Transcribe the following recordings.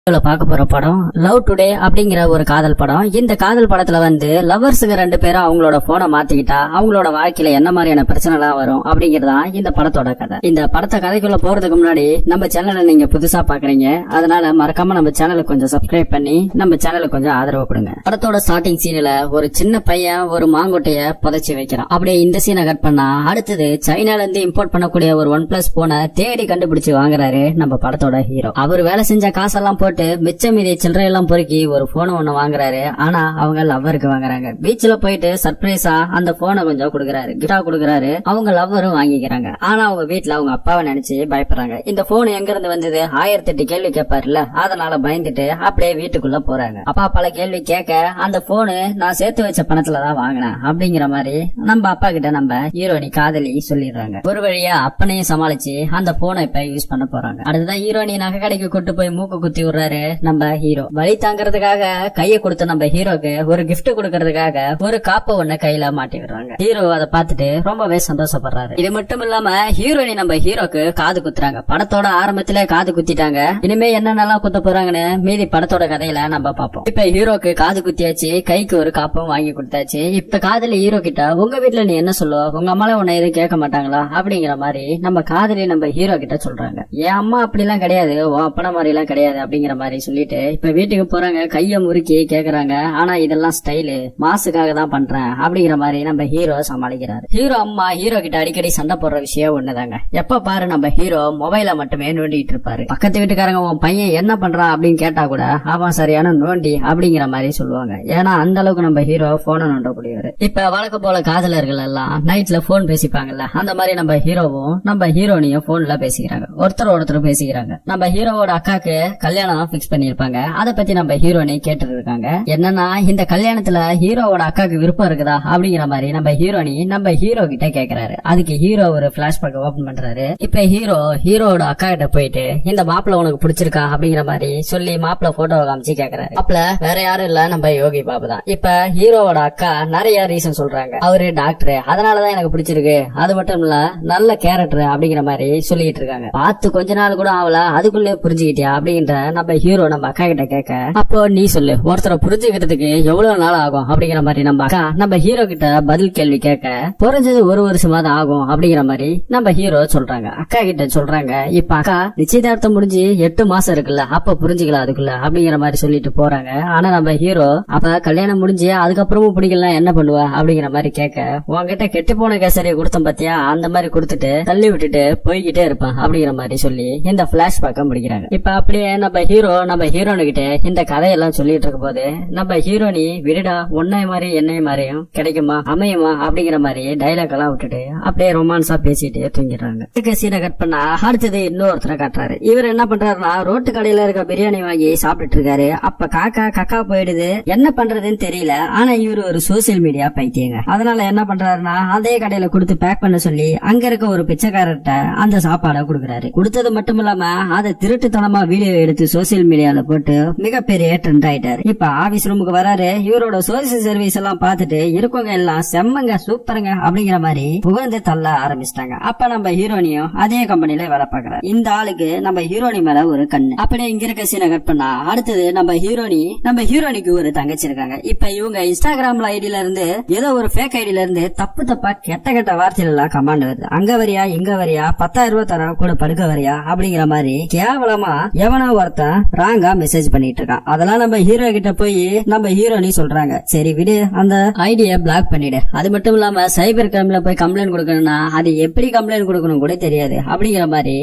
பார்க்க போற படம் லவ் டுடே அப்படிங்கிற ஒரு காதல் படம். இந்த காதல் படத்துல லவர்ஸுங்க ரெண்டு பேரும் அவங்களோட போனை மாத்திக்கிட்டா அவங்களோட வாழ்க்கையில என்ன மாதிரியான பிரச்சனை எல்லாம் வரும் அப்படிங்கறதா இந்த படத்தோட கதை. இந்த படத்தை கதைக்குள்ள போறதுக்கு முன்னாடி நம்ம சேனலை நீங்க புதுசா பாக்குறீங்க, அதனால மறக்காம நம்ம சேனலுக்கு கொஞ்சம் சப்ஸ்கிரைப் பண்ணி நம்ம சேனலுக்கு கொஞ்சம் ஆதரவு கொடுங்க. படத்தோட ஸ்டார்டிங் சீன்ல ஒரு சின்ன பையன் ஒரு மாங்கொட்டைய புதைச்சி வைக்கிறான். அப்படியே இந்த சீனை கட் பண்ணா அடுத்தது சைனால இருந்து இம்போர்ட் பண்ணக்கூடிய ஒரு OnePlus போனை தேடி கண்டுபிடிச்சு வாங்குறாரு நம்ம படத்தோட ஹீரோ. அவர் வேலை செஞ்ச காசெல்லாம் போட்டு மிச்சம் மீதி சில்லறை எல்லாம் பொறுக்கி ஒரு போனை ஒண்ணு வாங்குறாரு. ஆனா அவங்க லவ்வருக்கு வாங்குறாங்க. பீச்ல போயிட்டு சர்ப்ரைஸா அந்த போனை கொஞ்சம் கொடுக்கறாரு, கிஃப்டா கொடுக்கறாரு. அவங்க லவ்வரும் வாங்கிக்கிறாங்க. ஆனா அவங்க வீட்டுல அவங்க அப்பாவை நினைச்சு பயப்படுறாங்க. இந்த போன் எங்க இருந்து வந்தது 1008 கேள்வி கேட்பாருல்ல, அதனால பயந்துட்டு அப்படியே வீட்டுக்குள்ள போறாங்க. அப்பா பல கேள்வி கேட்க அந்த போனு நான் சேர்த்து வச்ச பணத்துலதான் வாங்கினேன் அப்படிங்கிற மாதிரி நம்ம அப்பா கிட்ட நம்ம ஹீரோனி காதலி சொல்லிடுறாங்க. ஒரு வழியா அப்பனையும் சமாளிச்சு அந்த போனை இப்ப யூஸ் பண்ண போறாங்க. அடுத்ததான் ஹீரோனி நகை கடைக்கு கூட்டு போய் மூக்கு குத்தி விடுறாரு நம்ம ஹீரோ. வழி தாங்கிறதுக்காக கைய கொடுத்த நம்ம ஹீரோக்கு ஒரு கிஃப்ட் கொடுக்கறதுக்காக ஒரு காப்ப ஒண்ணு கையில மாட்டி விடுறாங்க. ஹீரோ அதை பார்த்துட்டு ரொம்பவே சந்தோஷப்படுறாரு. இது மட்டும் இல்லாம ஹீரோனி நம்ம ஹீரோக்கு காது குத்துறாங்க. படத்தோட ஆரம்பத்திலே காது குத்திட்டாங்க. இனிமே என்னென்னலாம் குத்த போறாங்கன்னு மீதி படத்தோட கதையில நம்ம பாப்போம். இப்ப ஹீரோக்கு காது குத்தியாச்சு, கைக்கு ஒரு காப்பும் வாங்கி கொடுத்தாச்சு. இப்ப காதலி ஹீரோ கிட்ட உங்க வீட்டுல நீ என்ன சொல்லுவ, உங்க அம்மால உன்னை எதுவும் கேட்க மாட்டாங்களா அப்படிங்கிற மாதிரி நம்ம காதலி நம்ம ஹீரோ கிட்ட சொல்றாங்க. என் அம்மா அப்படி எல்லாம் கிடையாது, உன் அப்பன மாதிரி எல்லாம் கிடையாது அப்படிங்கிற மாதிரி சொல்லிட்டு இப்ப வீட்டுக்கு போறாங்க. கைய முறுக்கி கேக்குறாங்க. ஆனா இதெல்லாம் ஸ்டைலு மாசுக்காக தான் பண்றேன் அப்படிங்கிற மாதிரி நம்ம ஹீரோ சமாளிக்கிறாரு. ஹீரோ அம்மா ஹீரோ கிட்ட அடிக்கடி சண்டை போடுற விஷயம் ஒண்ணுதாங்க. எப்ப பாரு நம்ம ஹீரோ மொபைல மட்டுமே நோண்டிட்டு இருப்பாரு. பக்கத்து வீட்டுக்காரங்க உன் பையன் என்ன பண்றான் அப்படின்னு கேட்டா கூட அவன் சரியான நோண்டி அப்படிங்கிற மாதிரி சொல்லுவாங்க. ஏன்னா அந்த அளவுக்கு நம்ம ஹீரோ போனை நோண்டக்கூடியவர். இப்ப வழக்கம் போல காதலர்கள் எல்லாம் நைட்ல போன் பேசிப்பாங்கல்ல, அந்த மாதிரி நம்ம ஹீரோவும் நம்ம ஹீரோனியும் போன்ல பேசிக்கிறாங்க. ஒருத்தர் பேசிக்கிறாங்க. நம்ம ஹீரோவோட அக்காக்கு கல்யாணம் பிக்ஸ் பண்ணிருப்பாங்க. அத பத்தி நம்ம ஹீரோனி கேட்டு இருக்காங்க. என்னன்னா இந்த கல்யாணத்துல ஹீரோவோட அக்காக்கு விருப்பம் இருக்குதா அப்படிங்கிற மாதிரி நம்ம ஹீரோனி நம்ம ஹீரோ கிட்ட கேக்குறாரு. அதுக்கு ஹீரோ ஒரு பிளாஷ்பேக் ஓபன் பண்றாரு. இப்ப ஹீரோவோட அக்கா கிட்ட போயிட்டு இந்த மாப்பிள்ள உனக்கு பிடிச்சிருக்கா அப்படிங்கிற மாதிரி சொல்லி மாப்பிள்ள போட்டோவை காமிச்சு கேக்குறாரு. மாப்பிள்ள வேற யாரும் இல்ல நம்ம யோகி பாபு தான். இப்ப ஹீரோவோட அக்கா நிறைய ரீசன் சொல்றாங்க. அவரு டாக்டர், அதனாலதான் எனக்கு பிடிச்சிருக்கு, அது மட்டும் இல்ல நல்ல கேரக்டர் அப்படிங்கிற மாதிரி சொல்லிட்டு இருக்காங்க. பார்த்து கொஞ்ச நாள் கூட ஆகல அதுக்குள்ளே புரிஞ்சுக்கிட்டியா அப்படிங்கிற நம்ம ஹீரோ நம்ம அக்கா கிட்ட கேட்க, அப்போ நீ சொல்லு ஒருத்தரை புரிஞ்சுக்கிறதுக்கு எவ்வளவு நாள் ஆகும் அப்படிங்கிற மாதிரி நம்ம அக்கா நம்ம ஹீரோ கிட்ட பதில் கேள்வி கேட்க, குறைஞ்சது 1 வருஷமா தான் ஆகும் அப்படிங்கிற மாதிரி நம்ம ஹீரோ சொல்றாங்க. அக்கா கிட்ட சொல்றாங்க. இப்ப அக்கா நிச்சயதார்த்தம் முடிஞ்சு 8 மாசம் இருக்குல்ல, அப்ப புரிஞ்சுக்கலாம் அதுக்குள்ள அப்படிங்கிற மாதிரி சொல்லிட்டு போறாங்க. ஆனா நம்ம ஹீரோ அப்ப கல்யாணம் முடிஞ்சு அதுக்கப்புறமும் பிடிக்கலாம் என்ன பண்ணுவா அப்படிங்கிற மாதிரி கேட்க, உன்கிட்ட கெட்டு போன கேசரிய கொடுத்தோம் பாத்தியா, அந்த மாதிரி கொடுத்துட்டு தள்ளி விட்டுட்டு போய்கிட்டே இருப்பான் அப்படிங்கிற மாதிரி சொல்லி இந்த பிளாஷ்பேக்க முடிக்கிறாங்க. இப்ப அப்படியே நம்ம ஹீரோனு கிட்ட இந்த கதையெல்லாம் சொல்லிட்டு இருக்க போது நம்ம ஹீரோனி விடுடா உன்னை மாதிரி என்னை மாதிரியும் கிடைக்குமா அமையுமா அப்படிங்கிற மாதிரி டைலாக் எல்லாம் விட்டுட்டு அப்படியே ரொமான்ஸா பேசிட்டு தூங்கிடுறாங்க. சீனை கட் பண்ணா அடுத்தது இன்னொருத்தரை காட்டுறாரு. இவர் என்ன பண்றாருன்னா ரோட்டு கடையில இருக்க பிரியாணி வாங்கி சாப்பிட்டு இருக்காரு. அப்ப கக்கா போயிடுது, என்ன பண்றதுன்னு தெரியல. ஆனா இவரு ஒரு சோசியல் மீடியா பைத்தியங்க. அதனால என்ன பண்றாருன்னா அதே கடையில கொடுத்து பேக் பண்ண சொல்லி அங்க இருக்க ஒரு பிச்சைக்காரர்கிட்ட அந்த சாப்பாடை கொடுக்கறாரு. கொடுத்தது மட்டும் இல்லாம அதை திருட்டுத்தனமா வீடியோ எடுத்து சோசியல் மீடியால போட்டு மிகப்பெரிய ட்ரெண்ட் ஆயிட்டாரு. இப்ப ஆபீஸ் ரூமுக்கு வராரு. இவரோட சோசியல் சர்வீஸ் எல்லாம் பார்த்துட்டு இருக்கவங்க எல்லாம் செம்மங்க சூப்பருங்க அப்படிங்கிற மாதிரி புகழ்ந்து தள்ள ஆரம்பிச்சிட்டாங்க. அப்ப நம்ம ஹீரோனியும் அதே கம்பெனில வேலை பாக்குறாரு. இந்த ஆளுக்கு நம்ம ஹீரோனி மேல ஒரு கண்ணு. அப்படியே இங்க இருக்க சீனை கட் பண்ணா அடுத்தது நம்ம ஹீரோனிக்கு ஒரு தங்கச்சி இருக்காங்க. இப்ப இவங்க இன்ஸ்டாகிராம்ல ஐடியில இருந்து ஏதோ ஒரு ஃபேக் ஐடியில இருந்து தப்பா கெட்ட வார்த்தையில எல்லாம் கமாண்ட் வருது. அங்க வரியா இங்க வரியா 10,000 ரூபாய் தர கூட படுக்க வரியா அப்படிங்கிற மாதிரி கேவலமா எவனா ஒருத்தன் ராங்கா மெசேஜ் பண்ணிட்டு இருக்கான். அதெல்லாம் நம்ம ஹீரோ கிட்ட போய் நம்ம ஹீரோனி சொல்றாங்க, சரி விடு அந்த ஐடியா பிளாக் பண்ணிடு. அது மட்டும் இல்லாம சைபர் கிரைம்ல போய் கம்ப்ளைண்ட் கொடுக்கணும்னா அது எப்படி கம்ப்ளைண்ட் கொடுக்கணும் கூட தெரியாது அப்படிங்கிற மாதிரி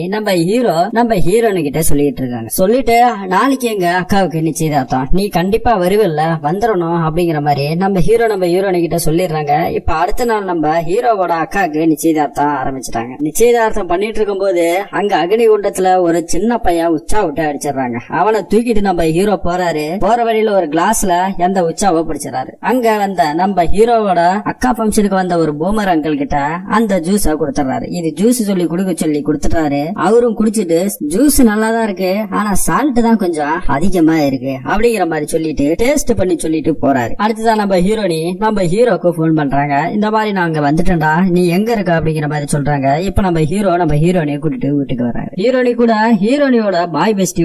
நம்ம ஹீரோனு கிட்ட சொல்லிட்டு இருக்காங்க. சொல்லிட்டு நாளைக்கு எங்க அக்காவுக்கு நிச்சயதார்த்தம், நீ கண்டிப்பா வருவில்ல வந்துடணும் அப்படிங்கிற மாதிரி நம்ம ஹீரோனி கிட்ட சொல்லிடுறாங்க. இப்ப அடுத்த நாள் நம்ம ஹீரோவோட அக்காவுக்கு நிச்சயதார்த்தம் ஆரம்பிச்சிட்டாங்க. நிச்சயதார்த்தம் பண்ணிட்டு இருக்கும் போது அங்க அக்னி குண்டத்துல ஒரு சின்ன பையன் உச்சா விட்டு அடிச்சிடறாங்க. அவனை தூக்கிட்டு நம்ம ஹீரோ போறாரு. போற வழியில ஒரு கிளாஸ்ல எந்த உச்சாவை பிடிச்சிடறாரு. அங்க வந்த நம்ம ஹீரோவோட அக்கா பங்கனுக்கு வந்த ஒரு பூமர் அங்கிள் கிட்ட அந்த ஜூஸ கொடுத்துறாரு. இது ஜூஸ் சொல்லி கொடுத்துட்டாரு. அவரும் குடிச்சிட்டு ஜூஸ் நல்லாதான் இருக்கு, ஆனா சால்ட் தான் கொஞ்சம் அதிகமா இருக்கு அப்படிங்கிற மாதிரி சொல்லிட்டு டேஸ்ட் பண்ணி சொல்லிட்டு போறாரு. அடுத்ததான் நம்ம ஹீரோக்கு போன் பண்றாங்க. இந்த மாதிரி நாங்க வந்துட்டேன்டா, நீ எங்க இருக்க அப்படிங்கிற மாதிரி சொல்றாங்க. இப்ப நம்ம ஹீரோனியை கூட்டிட்டு வீட்டுக்கு வர்றாரு. ஹீரோனி கூட ஹீரோனியோட பாய் பெஸ்டி ஒருத்தன் கூட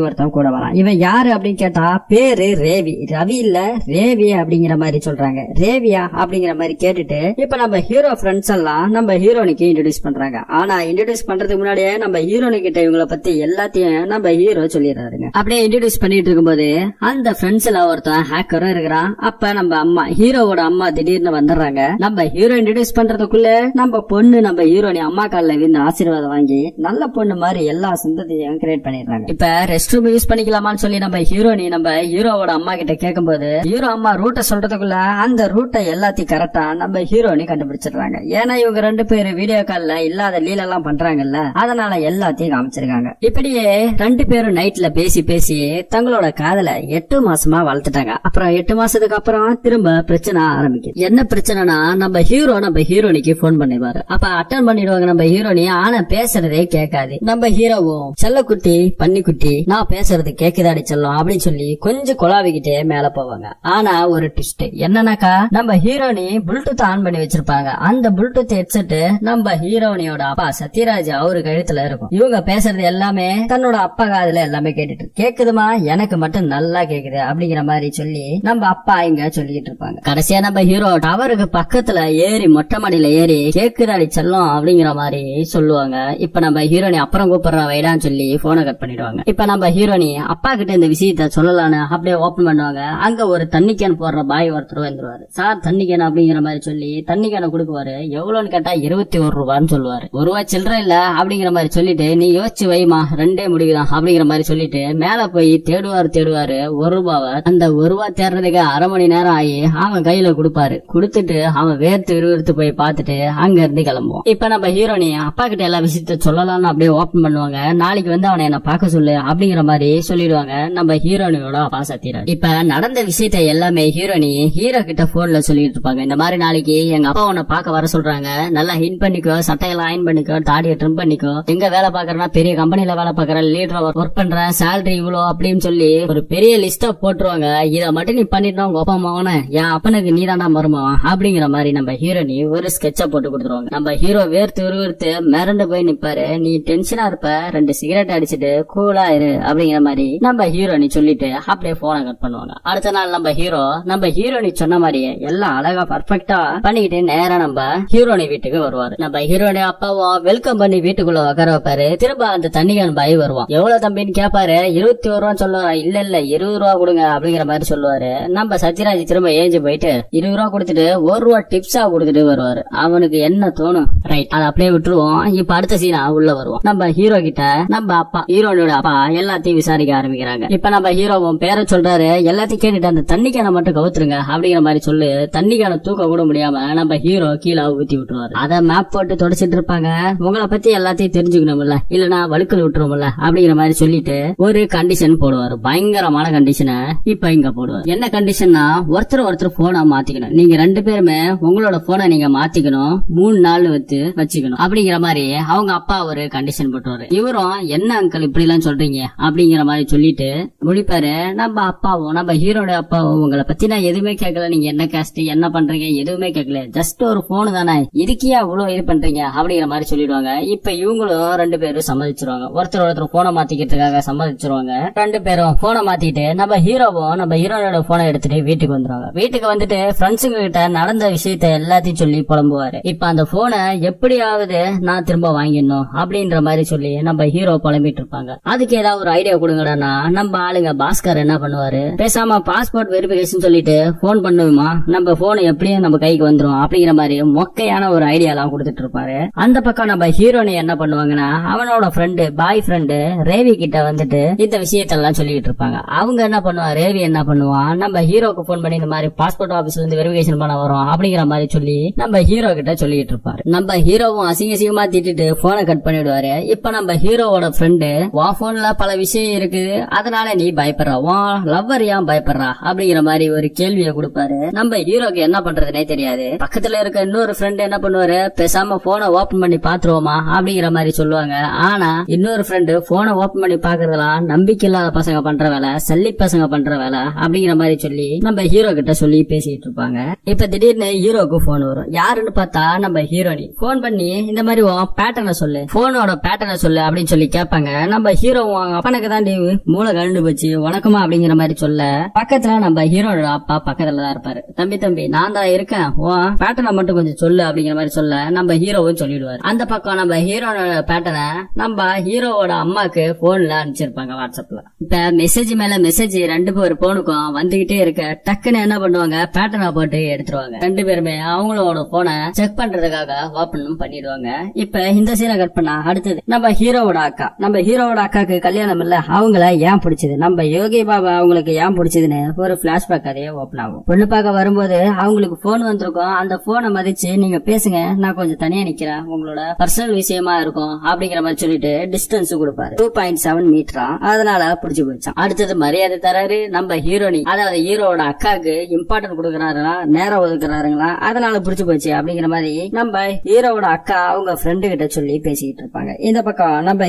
கூட வரான். இவன் யாரு அப்படின்னு கேட்டா பேரு ரேவி. ரவி இல்ல ரேவி அப்படிங்கிற மாதிரி சொல்றாங்க. ரேவியா அப்படிங்கிற மாதிரி கேட்டுட்டு இப்ப நம்ம ஹீரோ ஃப்ரெண்ட்ஸ் எல்லாம் நம்ம ஹீரோனிக்கு இன்ட்ரோடியூஸ் பண்றாங்க. ஆனா இன்ட்ரோடியூஸ் பண்றதுக்கு முன்னாடியே நம்ம ஹீரோனி கிட்ட இவங்களை பத்தி எல்லாத்தையும் நம்ம ஹீரோ சொல்லிடுறாருங்க. அப்படியே இன்ட்ரோடியூஸ் பண்ணிட்டு இருக்கும்போது அந்த ஃப்ரெண்ட்ஸ்ல ஒருத்தன் ஹேக்கரும் இருக்கிறான். அப்ப நம்ம அம்மா ஹீரோவோட அம்மா திடீர்னு வந்துடுறாங்க. நம்ம ஹீரோ இன்ட்ரோடியூஸ் பண்றதுக்குள்ள நம்ம பொண்ணு நம்ம ஹீரோனி அம்மா காலில் விழுந்து ஆசீர்வாதம் வாங்கி நல்ல பொண்ணு மாதிரி எல்லா சிந்தத்தையும் கிரியேட் பண்ணிடுறாங்க. இப்ப ரெஸ்ட் ரூம் யூஸ் பண்ணிக்கலாமான்னு சொல்லி நம்ம ஹீரோனி நம்ம ஹீரோவோட அம்மா கிட்ட கேட்கும்போது ஹீரோ அம்மா ரூட்டை சொல்றதுக்குள்ள அந்த ரூட்டை எல்லாத்தையும் கரெக்டா நம்ம ஹீரோனி கண்டுபிடிச்சிடுறாங்க. ஏன்னா இவங்க 2 பேரு வீடியோ கால்ல இல்லாத லீலெல்லாம் பண்றாங்கல்ல, அதனால எல்லாத்தையும் காமிச்சிருக்காங்க. இப்படியே 2 பேரும் நைட்ல பேசி பேசி தங்களோட காதல 8 மாசமா வளர்த்துட்டாங்க. அப்புறம் 8 மாசத்துக்கு அப்புறம் திரும்ப பிரச்சனை ஆரம்பிக்குது. என்ன பிரச்சனைனா நம்ம ஹீரோ நம்ம ஹீரோனிக்கு போன் பண்ணிடுவாரு. அப்ப அட்டன் பண்ணிடுவாங்க நம்ம ஹீரோனி. ஆனா பேசுறதே கேட்காது. நம்ம ஹீரோவும் செல்லக்குட்டி பன்னிக்குட்டி நான் பேசுறது கேக்குதாடி செல்லம் அப்படின்னு சொல்லி கொஞ்சம் கொலாவிக்கிட்டே மேல போவாங்க. ஆனா ஒரு ட்விஸ்ட் என்னன்னாக்கா நம்ம ஹீரோனி ப்ளூடூத் ஆன் பண்ணி வச்சிருப்பாங்க. அந்த ப்ளூடூத் ஹெட்செட் நம்ம ஹீரோனியோட அப்பா சத்யராஜ் அவரு கழுத்துல இருக்கும். இவங்க பேசுறது எல்லாமே தன்னோட அப்பா காதுல எல்லாமே கேட்டுட்டு கேக்குதுமா எனக்கு மட்டும் நல்லா கேக்குது அப்படிங்கிற மாதிரி சொல்லி நம்ம அப்பா இங்க சொல்லிட்டு இருப்பாங்க. கடைசியா நம்ம ஹீரோ டவருக்கு பக்கத்துல ஏறி மொட்டை மாடியில ஏறி கேக்குதாடி செல்லம் அப்படிங்கிற மாதிரி சொல்லுவாங்க. இப்ப நம்ம ஹீரோனி அப்புறம் கூப்பிடுற வைடான்னு சொல்லி போனை கட் பண்ணிடுவாங்க. இப்ப நம்ம ஹீரோனி அப்பா கிட்ட இந்த விஷயத்த சொல்லலான்னு அப்படியே ஓபன் பண்ணுவாங்க. அங்க ஒரு தண்ணி கேன் போடுற பாய் ஒருத்தர் வந்துருவாரு. சார் தண்ணி கேன் அப்படிங்கிற மாதிரி சொல்லி தண்ணி கேனை கொடுக்குவாரு. எவ்வளவுன்னு கேட்டா 21 ரூபான்னு சொல்லுவாரு. 1 ரூபாய் சில்லற இல்ல அப்படிங்கிற மாதிரி சொல்லிட்டு நீ யோசிச்சு வைமா 2 முடிவுதான் அப்படிங்கிற மாதிரி சொல்லிட்டு மேல போய் தேடுவாரு 1 ரூபாவை. அந்த 1 ரூபாய் தேடுறதுக்கு அரை மணி நேரம் ஆகி அவன் கையில கொடுப்பாரு. கொடுத்துட்டு அவன் வேர்த்து விறுவிறுத்து போய் பார்த்துட்டு அங்க இருந்து கிளம்புவோம். இப்ப நம்ம ஹீரோனி அப்பா கிட்ட எல்லா விஷயத்த சொல்லலாம்னு அப்படியே ஓபன் பண்ணுவாங்க. நாளைக்கு வந்து அவனை என்ன பார்க்க சொல்லு அப்படிங்கிற மாதிரி சொல்லிடுவாங்க நம்ம ஹீரோனியோட அப்பா சத்யராஜ். இப்ப நடந்த விஷயத்த எல்லாமே ஹீரோனி ஹீரோ கிட்ட போன்ல சொல்லிட்டு இருப்பாங்க. இந்த மாதிரி நாளைக்கு எங்க அப்பா உன்னை பார்க்க வர சொல்றாங்க. நல்லா ஹின் பண்ணிக்கோ, சட்டையெல்லாம் அயன் பண்ணிக்கோ, தாடியை ட்ரிம் பண்ணிக்கோ. எங்க வேலை பாக்குறேன்னா பெரிய கம்பெனில வேலை பாக்குறேன், லீடரா ஒர்க் பண்றேன், சேலரி இவ்வளோ அப்படின்னு சொல்லி ஒரு பெரிய லிஸ்டா போட்டுருவாங்க. இதை மட்டும் நீ பண்ணிட்டு உங்க அப்பா அம்மாவன என் அப்பனுக்கு நீ தாண்டா மருமவன் அப்படிங்கிற மாதிரி நம்ம ஹீரோனி ஒரு ஸ்கெட்சா போட்டு கொடுத்துருவாங்க. நம்ம ஹீரோ வேர்த்து மிரண்டு போய் நிப்பாரு. நீ டென்ஷனா இருப்ப, 2 சிகரெட் அடிச்சுட்டு கூலா இரு அப்படிங்கிற மாதிரி நம்ம ஹீரோனி சொல்லிட்டு அப்படியே போனை கட் பண்ணுவாங்க. அடுத்த நாள் நம்ம ஹீரோனி சொன்ன மாதிரியே எல்லாம் அழகா பர்ஃபெக்டா பண்ணிக்கிட்டு நேரா நம்ம ஹீரோனி வீட்டுக்கு வருவாரு. நம்ம ஹீரோனி அப்பாவும் வெல்கம் பண்ணி வீட்டுக்குள்ள உட்கார வைப்பாரு. திரும்ப அந்த தண்ணிக்கான பாய் வருவான். எவ்வளவு தம்பின்னு கேப்பாரு. 21 ரூபா சொல்லுவாரு. இல்ல 20 ரூபா கொடுங்க அப்படிங்கிற மாதிரி சொல்லுவாரு. நம்ம சத்யராஜ் திரும்ப ஏஞ்சி போயிட்டு 20 ரூபா கொடுத்துட்டு 1 ரூபா டிப்ஸா கொடுத்துட்டு வருவாரு. அவனுக்கு என்ன தோணும் ரைட் அதை அப்படியே விட்டுருவோம். இப்ப அடுத்த சீனா உள்ள வருவோம். நம்ம ஹீரோ கிட்ட நம்ம அப்பா ஹீரோனோட அப்பா எல்லாத்தையும் விசாரிக்க ஆரம்பிக்கிறாங்க. இப்ப நம்ம ஹீரோவும் பேரை சொல்றாரு. எல்லாத்தையும் கேட்டுட்டு அந்த தண்ணிக்கான மட்டும் கவுத்துருங்க அப்படிங்கிற மாதிரி சொல்லு. தண்ணிக்கான தூக்க கூட முடியாம நம்ம ஹீரோ கீழே ஊத்தி விட்டுருவாரு. அத மேப் போட்டு தொடச்சிட்டு இருப்பாங்க. உங்களை பத்தி எல்லாத்தையும் தெரிஞ்சுக்கணும்ல, இல்லன்னா வழுக்கல் விட்டுருவோம்ல அப்படிங்கிற மாதிரி சொல்லிட்டு ஒரு கண்டிஷன் போடுவாரு. பயங்கரமான கண்டிஷனை இப்ப இங்க போடுவாரு. என்ன கண்டிஷன்னா ஒருத்தர் போனை மாத்திக்கணும். நீங்க 2 பேருமே உங்களோட போனை நீங்க மாத்திக்கணும். 3 நாள் வச்சுக்கணும் அப்படிங்கிற மாதிரி அவங்க அப்பா ஒரு கண்டிஷன் போட்டுவாரு. இவரும் என்ன அங்கிள் இப்படி எல்லாம் சொல்றீங்க அப்படிங்கிற மாதிரி சொல்லிட்டு முடிப்பாரு. நம்ம அப்பாவும் நம்ம ஹீரோட அப்பாவும் உங்களை பத்தி நான் எதுவுமே கேட்கல, நீங்க என்ன காஸ்ட் என்ன பண்றீங்க எதுவுமே கேட்கல, ஜஸ்ட் ஒரு போனு தானே, இதுக்கே அவ்வளவு இது பண்றீங்க அப்படிங்கிற மாதிரி சொல்லிடுவாங்க. இப்ப இவங்களும் 2 பேரும் சம்மதிச்சிருவாங்க. ஒருத்தர் போனை மாத்திக்கிறதுக்காக சம்மதிச்சிருவாங்க. 2 பேரும் போனை மாத்திட்டு நம்ம ஹீரோவும் நம்ம ஹீரோனோட போனை எடுத்துட்டு வீட்டுக்கு வந்துருவாங்க. வீட்டுக்கு வந்துட்டு ஃப்ரெண்ட்ஸுங்க கிட்ட நடந்த விஷயத்த எல்லாத்தையும் சொல்லி புலம்புவாரு. இப்ப அந்த போனை எப்படியாவது நான் திரும்ப வாங்கிடணும் அப்படின்ற மாதிரி சொல்லி நம்ம ஹீரோ புலம்பிட்டு இருப்பாங்க. அதுக்கு ஏதாவது ஒரு ஐடியா கொடுங்கடா. நம்ம ஆளுங்க பாஸ்கர் என்ன பண்ணுவாரு, பேசாம பாஸ்போர்ட் வெரிபிகேஷன் சொல்லிட்டு போன் பண்ணுவோமா, நம்ம போன் எப்படியும் நம்ம கைக்கு வந்துரும் அப்படிங்கிற மாதிரி மொக்கையான ஒரு ஐடியா எல்லாம் கொடுத்துட்டு இருப்பாரு. அந்த பக்கம் நம்ம ஹீரோனி என்ன பண்ணுவாங்கன்னா அவனோட பாய் ஃப்ரெண்டு ரேவி கிட்ட வந்துட்டு இந்த விஷயத்தெல்லாம் சொல்லிட்டு இருப்பாங்க. அவங்க என்ன பண்ணுவா, ரேவி என்ன பண்ணுவான், நம்ம ஹீரோக்கு போன் பண்ணி இந்த மாதிரி பாஸ்போர்ட் ஆபீஸ்ல இருந்து வெரிபிகேஷன் பண்ண வரும் அப்படிங்கிற மாதிரி சொல்லி நம்ம ஹீரோ கிட்ட சொல்லிட்டு இருப்பாரு. நம்ம ஹீரோவும் அசிங்கமா திட்டிட்டு போனை கட் பண்ணிடுவாரு. இப்ப நம்ம ஹீரோவோட ஃப்ரெண்டு உன் போன்ல பல விஷயம் இருக்கு, அதனால நீ பயப்படுறா, உன் லவ்வர் ஏன் பயப்படுறா அப்படிங்கிற மாதிரி ஒரு கேள்வியை கொடுப்பாரு. நம்ம ஹீரோக்கு என்ன பண்றதுனே தெரியாது. பக்கத்துல இருக்க இன்னொரு ஃப்ரெண்ட் என்ன பண்ணுவாரு, பேசாம போனை ஓபன் பண்ணி பாத்துருவோமா அப்படிங்கிற மாதிரி சொல்லுவாங்க. ஆனா இன்னொரு ஃப்ரெண்டு போனை ஓபன் பண்ணி பாக்குறதெல்லாம் நம்பிக்கை இல்லாத பசங்க பண்ற வேலை, சல்லி பசங்க பண்ற வேலை அப்படிங்கிற மாதிரி சொல்லி நம்ம ஹீரோ கிட்ட சொல்லி பேசிட்டு இருப்பாங்க. இப்ப திடீர்னு ஹீரோக்கு போன் வரும். யாருன்னு பார்த்தா நம்ம ஹீரோனி. போன் பண்ணி இந்த மாதிரி பேட்டர்னை சொல்லு, போனோட பேட்டர்னை சொல்லு அப்படின்னு சொல்லி கேட்பாங்க. நம்ம ஹீரோ அப்பனுக்கு தான் மாதிரி மூளை கலண்டு போச்சு வணக்கமா அப்படிங்கிற மாதிரி சொல்ல பக்கத்துல நம்ம ஹீரோட அப்பா பக்கத்துலதான் இருப்பாரு. தம்பி நான் தான் இருக்கேன், பேட்டனை மட்டும் கொஞ்சம் சொல்லு அப்படிங்கிற மாதிரி சொல்ல நம்ம ஹீரோவும் சொல்லிடுவாரு. அந்த பக்கம் நம்ம ஹீரோட பேட்டனை நம்ம ஹீரோவோட அம்மாக்கு போன்ல அனுப்பிச்சிருப்பாங்க வாட்ஸ்அப்ல. இப்ப மெசேஜ் மேல மெசேஜ் 2 பேர் போனுக்கும் வந்துகிட்டே இருக்க டக்குன்னு என்ன பண்ணுவாங்க, பேட்டனை போட்டு எடுத்துருவாங்க. 2 பேருமே அவங்களோட போனை செக் பண்றதுக்காக ஓபன் பண்ணிடுவாங்க. இப்ப இந்த சீனை கட் பண்ணா அடுத்தது நம்ம ஹீரோவோட அக்காக்கு கல்யாணம் இல்ல, அவங்கள ஏன் பிடிச்சது, நம்ம யோகி பாபா அவங்களுக்கு ஏன் பிடிச்சதுன்னு ஒரு பிளாஷ்பேக் கதையே ஓபன் ஆகும். பொண்ணு பார்க்க வரும்போது அவங்களுக்கு போன் வந்திருக்கும். அந்த போனை மதிச்சு நீங்க பேசுங்க, நான் கொஞ்சம் தனியா நிக்கிறேன், உங்களோட பர்சனல் விஷயமா இருக்கும் அப்படிங்கிற மாதிரி சொல்லிட்டு டிஸ்டன்ஸ் கொடுப்பாரு. 2.7 மீட்டரா, அதனால பிடிச்சு போச்சான். அடுத்தது மரியாதை தராரு நம்ம ஹீரோனி, அதாவது ஹீரோட அக்காவுக்கு இம்பார்ட்டன்ட் கொடுக்கறாருங்களா, நேரம் ஒதுக்குறாருங்களா, அதனால பிடிச்சு போச்சு அப்படிங்கிற மாதிரி நம்ம ஹீரோவோட அக்கா அவங்க ஃப்ரெண்டு கிட்ட சொல்லி பேசிக்கிட்டு இருப்பாங்க. இந்த பக்கம் நம்ம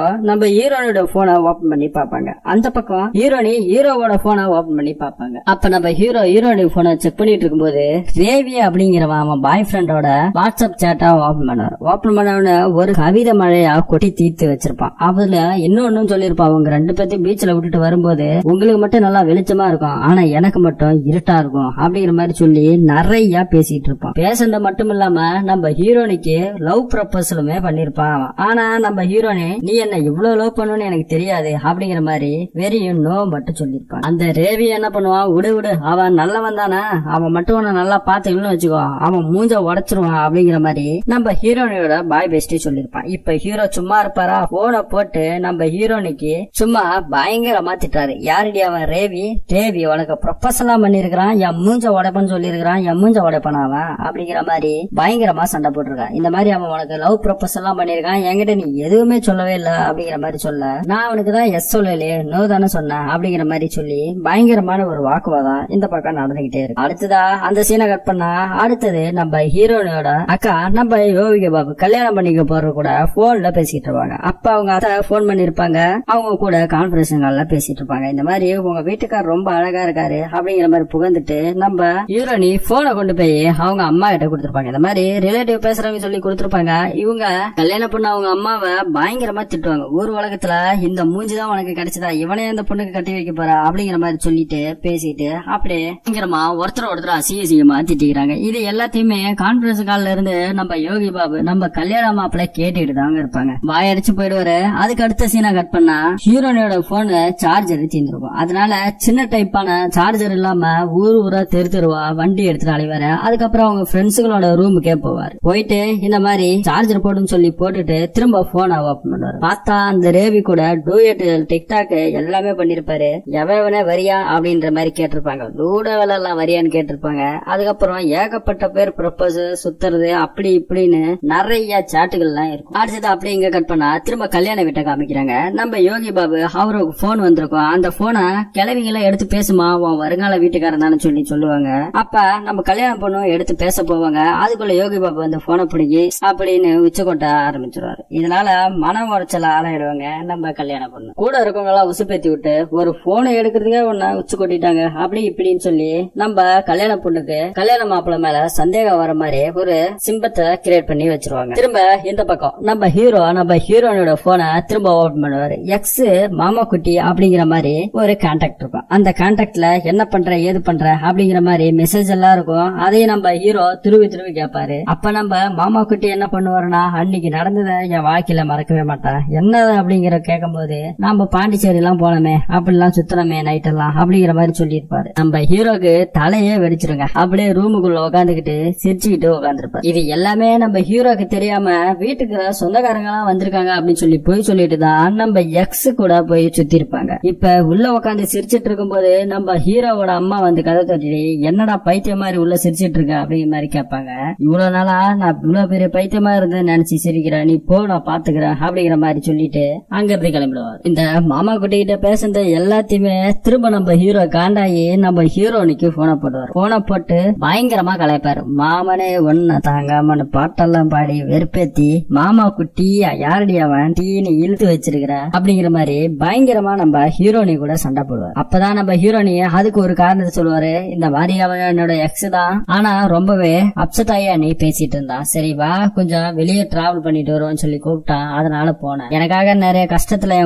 ஹீரோனோட போனை ஓபன் பண்ணி பாப்பாங்க. அந்த பக்கம் ஹீரோவோட போனை ஓபன் பண்ணி பாப்பாங்க. அப்ப நம்ம ஹீரோனோட போனை செக் பண்ணிட்டு இருக்கும்போது ரேவி அப்படிங்கிறவன் அவன் பாய் ஃப்ரெண்டோட வாட்ஸ்அப் சேட்டா ஓபன் பண்ணுவார். ஓபன் பண்ண ஒரு கவிதை மழையா கொட்டி தீர்த்து வச்சிருப்பான். அதுல இன்னொன்னும் சொல்லிருப்பான், அவங்க 2 பேர்த்தையும் பீச்ல விட்டுட்டு வரும்போது உங்களுக்கு மட்டும் நல்லா வெளிச்சமா இருக்கும், ஆனா எனக்கு மட்டும் இருட்டா இருக்கும் அப்படிங்கிற மாதிரி சொல்லி நிறைய பேசிட்டு இருப்பான். பேசுறது மட்டும் இல்லாம நம்ம ஹீரோனிக்கு லவ் ப்ரப்போசலுமே பண்ணிருப்பான். ஆனா நம்ம ஹீரோனி நீ என்ன இவ்வளவு லவ் பண்ணுன்னு எனக்கு தெரியாது அப்படிங்கிற மாதிரி வெறியும் நோ மட்டும் சொல்லிருப்பான். அந்த ரேவி என்ன பண்ணுவான், விடு அவன் நல்லவன் தானே, அவன் மட்டும் உன்னை நல்லா பாத்துக்கணும்னு வச்சுக்கோ, அவன் மூஞ்ச உடைச்சிருவான் அப்படிங்கிற மாதிரி நம்ம ஹீரோனியோட பாய் பெஸ்டி சொல்லிருப்பான். இப்ப ஹீரோ சும்மா இருப்பாரா, போனை போட்டு நம்ம ஹீரோனிக்கு சும்மா பயங்கரமா திட்டாரு. யாருடி அவன், ரேவி உனக்கு ப்ரொபோசலா பண்ணிருக்கான், என் மூஞ்ச உடைப்பன்னு சொல்லிருக்கான், என் மூஞ்ச உடைப்பான் அவன் அப்படிங்கிற மாதிரி பயங்கரமா சண்டை போட்டிருக்கான். இந்த மாதிரி அவன் உனக்கு லவ் ப்ரொபோசல் எல்லாம் பண்ணிருக்கான், என்கிட்ட நீ எதுவுமே சொல்லவே இல்ல அப்படிங்கிற மாதிரி சொல்ல, நான் அவனுக்கு தான் எஸ் சொல்லலையே நோ தானே சொன்னேன் அப்படிங்கிற மாதிரி சொல்லி பயங்கரமான ஒரு வாக்குவாதம் இந்த பக்கம் நடந்துகிட்டே இருக்கு. அடுத்ததா அந்த சீனை கட் பண்ணா அடுத்தது நம்ம ஹீரோனோட அக்கா நம்ம யோகி பாபு கல்யாணம் பண்ணிக்க போறது கூட போன்ல பேசிட்டு இருப்பாங்க. அப்ப அவங்க அத்தை போன் பண்ணிருப்பாங்க, அவங்க கூட கான்பரன்ஸ் கால்ல பேசிட்டு இருப்பாங்க. இந்த மாதிரி உங்க வீட்டுக்கார் ரொம்ப அழகா இருக்காரு அப்படிங்கிற மாதிரி புகழ்ந்துட்டு நம்ம ஹீரோனி போனை கொண்டு போய் அவங்க அம்மா கிட்ட கொடுத்திருப்பாங்க. இந்த மாதிரி ரிலேட்டிவ் பேசுறவங்க சொல்லி கொடுத்திருப்பாங்க. இவங்க கல்யாணம் பண்ண அவங்க அம்மாவை பயங்கரமா திட்டுவாங்க. ஊர் உலகத்துல இந்த மூஞ்சிதான் உனக்கு கிடைச்சதா, இவனே இந்த பொண்ணுக்கு கட்டி வைக்க போறா அப்படிங்கிற மாதிரி சொல்லிட்டு பேசிட்டு அப்படியே பயங்கரமா ஒருத்தர் அசிங்கமா திட்டிக்கிறாங்க. இது எல்லாத்தையுமே கான்பரன்ஸ் கால்ல இருந்து நம்ம யோகி பாபு நம்ம கல்யாண மாப்பிள்ள கேட்டுட்டு தாங்க இருப்பாங்க. வாயடிச்சு போயிடுவாரு. அதுக்கு அடுத்த சீனா கட் பண்ணா ஹீரோனியோட போனு சார்ஜர் தீர்ந்துருக்கும். அதனால சின்ன டைப்பான சார்ஜர் இல்லாம ஊரா தெருவா வண்டி எடுத்துட்டு அலைவாரு. அதுக்கப்புறம் அவங்க ஃப்ரெண்ட்ஸுகளோட ரூமுக்கே போவாரு. போயிட்டு இந்த மாதிரி சார்ஜர் போடுன்னு சொல்லி போட்டுட்டு திரும்ப போனை ஓபன் பண்ணுவாரு. பார்த்தா அந்த ரேவி கூட டூயட் டிக்டாக் எல்லாமே பண்ணிருப்பாரு. எவனே வரியா அப்படின்ற மாதிரி கேட்டிருப்பாங்க, லூட எல்லாம் வரியான்னு கேட்டிருப்பாங்க. அதுக்கப்புறம் ஏகப்பட்ட பேர் ப்ரொபோஸ் சுத்துறது அப்படி இப்படின்னு நிறைய சாட்டுகள் எல்லாம் இருக்கும். அடுத்தது அப்படி இங்க கட் பண்ணா திரும்ப கல்யாண வீட்டை காமிக்கிறாங்க. நம்ம யோகி பாபு அவருக்கு போன் வந்திருக்கும். அந்த போனை கிளவிங்கள எடுத்து பேசுமா, உன் வருங்கால வீட்டுக்காரன் தானே சொல்லி சொல்லுவாங்க. அப்ப நம்ம கல்யாணம் பொண்ணும் எடுத்து பேச போவாங்க. அதுக்குள்ள யோகி பாபு அந்த போனை பிடிக்கி அப்படின்னு உச்ச கொட்ட ஆரம்பிச்சிருவாரு. இதனால மன உடைச்சல ஆளாயிடுவாங்க நம்ம கல்யாண பொண்ணு. கூட இருக்கவங்க எல்லாம் உசுப்பேத்தி விட்டு ஒரு போனை எடுக்கிறதுக்கே ஒன்ன உச்சு கொட்டிட்டாங்க அப்படி இப்படின்னு சொல்லி நம்ம கல்யாண பொண்ணுக்கு கல்யாண மாப்பிள்ள மேல சந்தேகம் வர மாதிரி ஒரு சிம்பத்தை கிரியேட் பண்ணி வச்சிருவாங்க. திரும்ப இந்த பக்கம் நம்ம ஹீரோனோட போனை திரும்ப ஓபன் பண்ணுவாரு. எக்ஸ் மாமா குட்டி அப்படிங்கிற மாதிரி ஒரு கான்டாக்ட் இருக்கும். அந்த கான்டாக்ட்ல என்ன பண்ற ஏது பண்ற அப்படிங்கிற மாதிரி மெசேஜ் எல்லாம் இருக்கும். அதையும் நம்ம ஹீரோ திருவி கேட்பாரு. அப்ப நம்ம மாமா குட்டி என்ன பண்ணுவாருன்னா, அன்னைக்கு நடந்தத என் வாழ்க்கையில மறக்கவே மாட்டேன், என்ன அப்படிங்கிற கேட்கும் போது நம்ம பாண்டிச்சேரி எல்லாம் போனமே அப்படிலாம் சுத்தனமே நைட் எல்லாம் அப்படிங்கிற மாதிரி சொல்லியிருப்பாரு. நம்ம ஹீரோக்கு தலையே வெடிச்சிருங்க. அப்படியே ரூமுக்குள்ள உட்காந்துக்கிட்டு சிரிச்சுக்கிட்டு உட்காந்துருப்பாரு. இது எல்லாமே நம்ம ஹீரோக்கு தெரியாம வீட்டுக்கு சொந்தக்காரங்க எல்லாம் வந்திருக்காங்க அப்படின்னு சொல்லி போய் சொல்லிட்டு தான் நம்ம எக்ஸ் கூட போய் சுத்தி இருப்பாங்க. இப்ப உள்ள உட்காந்து சிரிச்சிட்டு இருக்கும் போது நம்ம ஹீரோவோட அம்மா வந்து கதை தட்டிட்டு, என்னடா பைத்தியம் மாதிரி உள்ள சிரிச்சிட்டு இருக்க அப்படிங்கிற மாதிரி கேட்பாங்க. இவ்வளவு நாளா நான் இவ்வளவு பெரிய பைத்தியமா இருந்தேன்னு நினைச்சு சிரிக்கிறேன், நீ போ நான் பாத்துக்கிறேன் அப்படிங்கிற மாதிரி சொல்லிட்டு அங்க இருந்து கிளம்பிடுவார். இந்த மாமா குட்டி கிட்ட பேசுறது எல்லாத்தையுமே திரும்ப நம்ம ஹீரோ காண்டாயி நம்ம ஹீரோனிக்கு போனை போடுவார். போனை போட்டு பயங்கரமா கலைப்பாரு. மாமனே ஒன்ன தாங்காமனு பாட்டெல்லாம் பாடி வெறுப்பேத்தி மாமா குட்டி யாரடி அவன் டீன்னு இழுத்து வச்சிருக்கிற அப்படிங்கிற மாதிரி பயங்கரமா நம்ம ஹீரோனி கூட சண்டை போடுவார். அப்பதான் நம்ம ஹீரோனி அதுக்கு ஒரு காரணத்தை சொல்லுவாரு. இந்த மாதிரி அவனோட எக்ஸ் தான், ஆனா ரொம்பவே அப்செட் ஆகி நீ பேசிட்டு இருந்தா, சரி வா கொஞ்சம் வெளியே டிராவல் பண்ணிட்டு வருவோம்னு சொல்லி கூப்பிட்டான், அதனால போனேன். எனக்காக நிறைய கஷ்டத்துல என் கூட இருந்திருக்க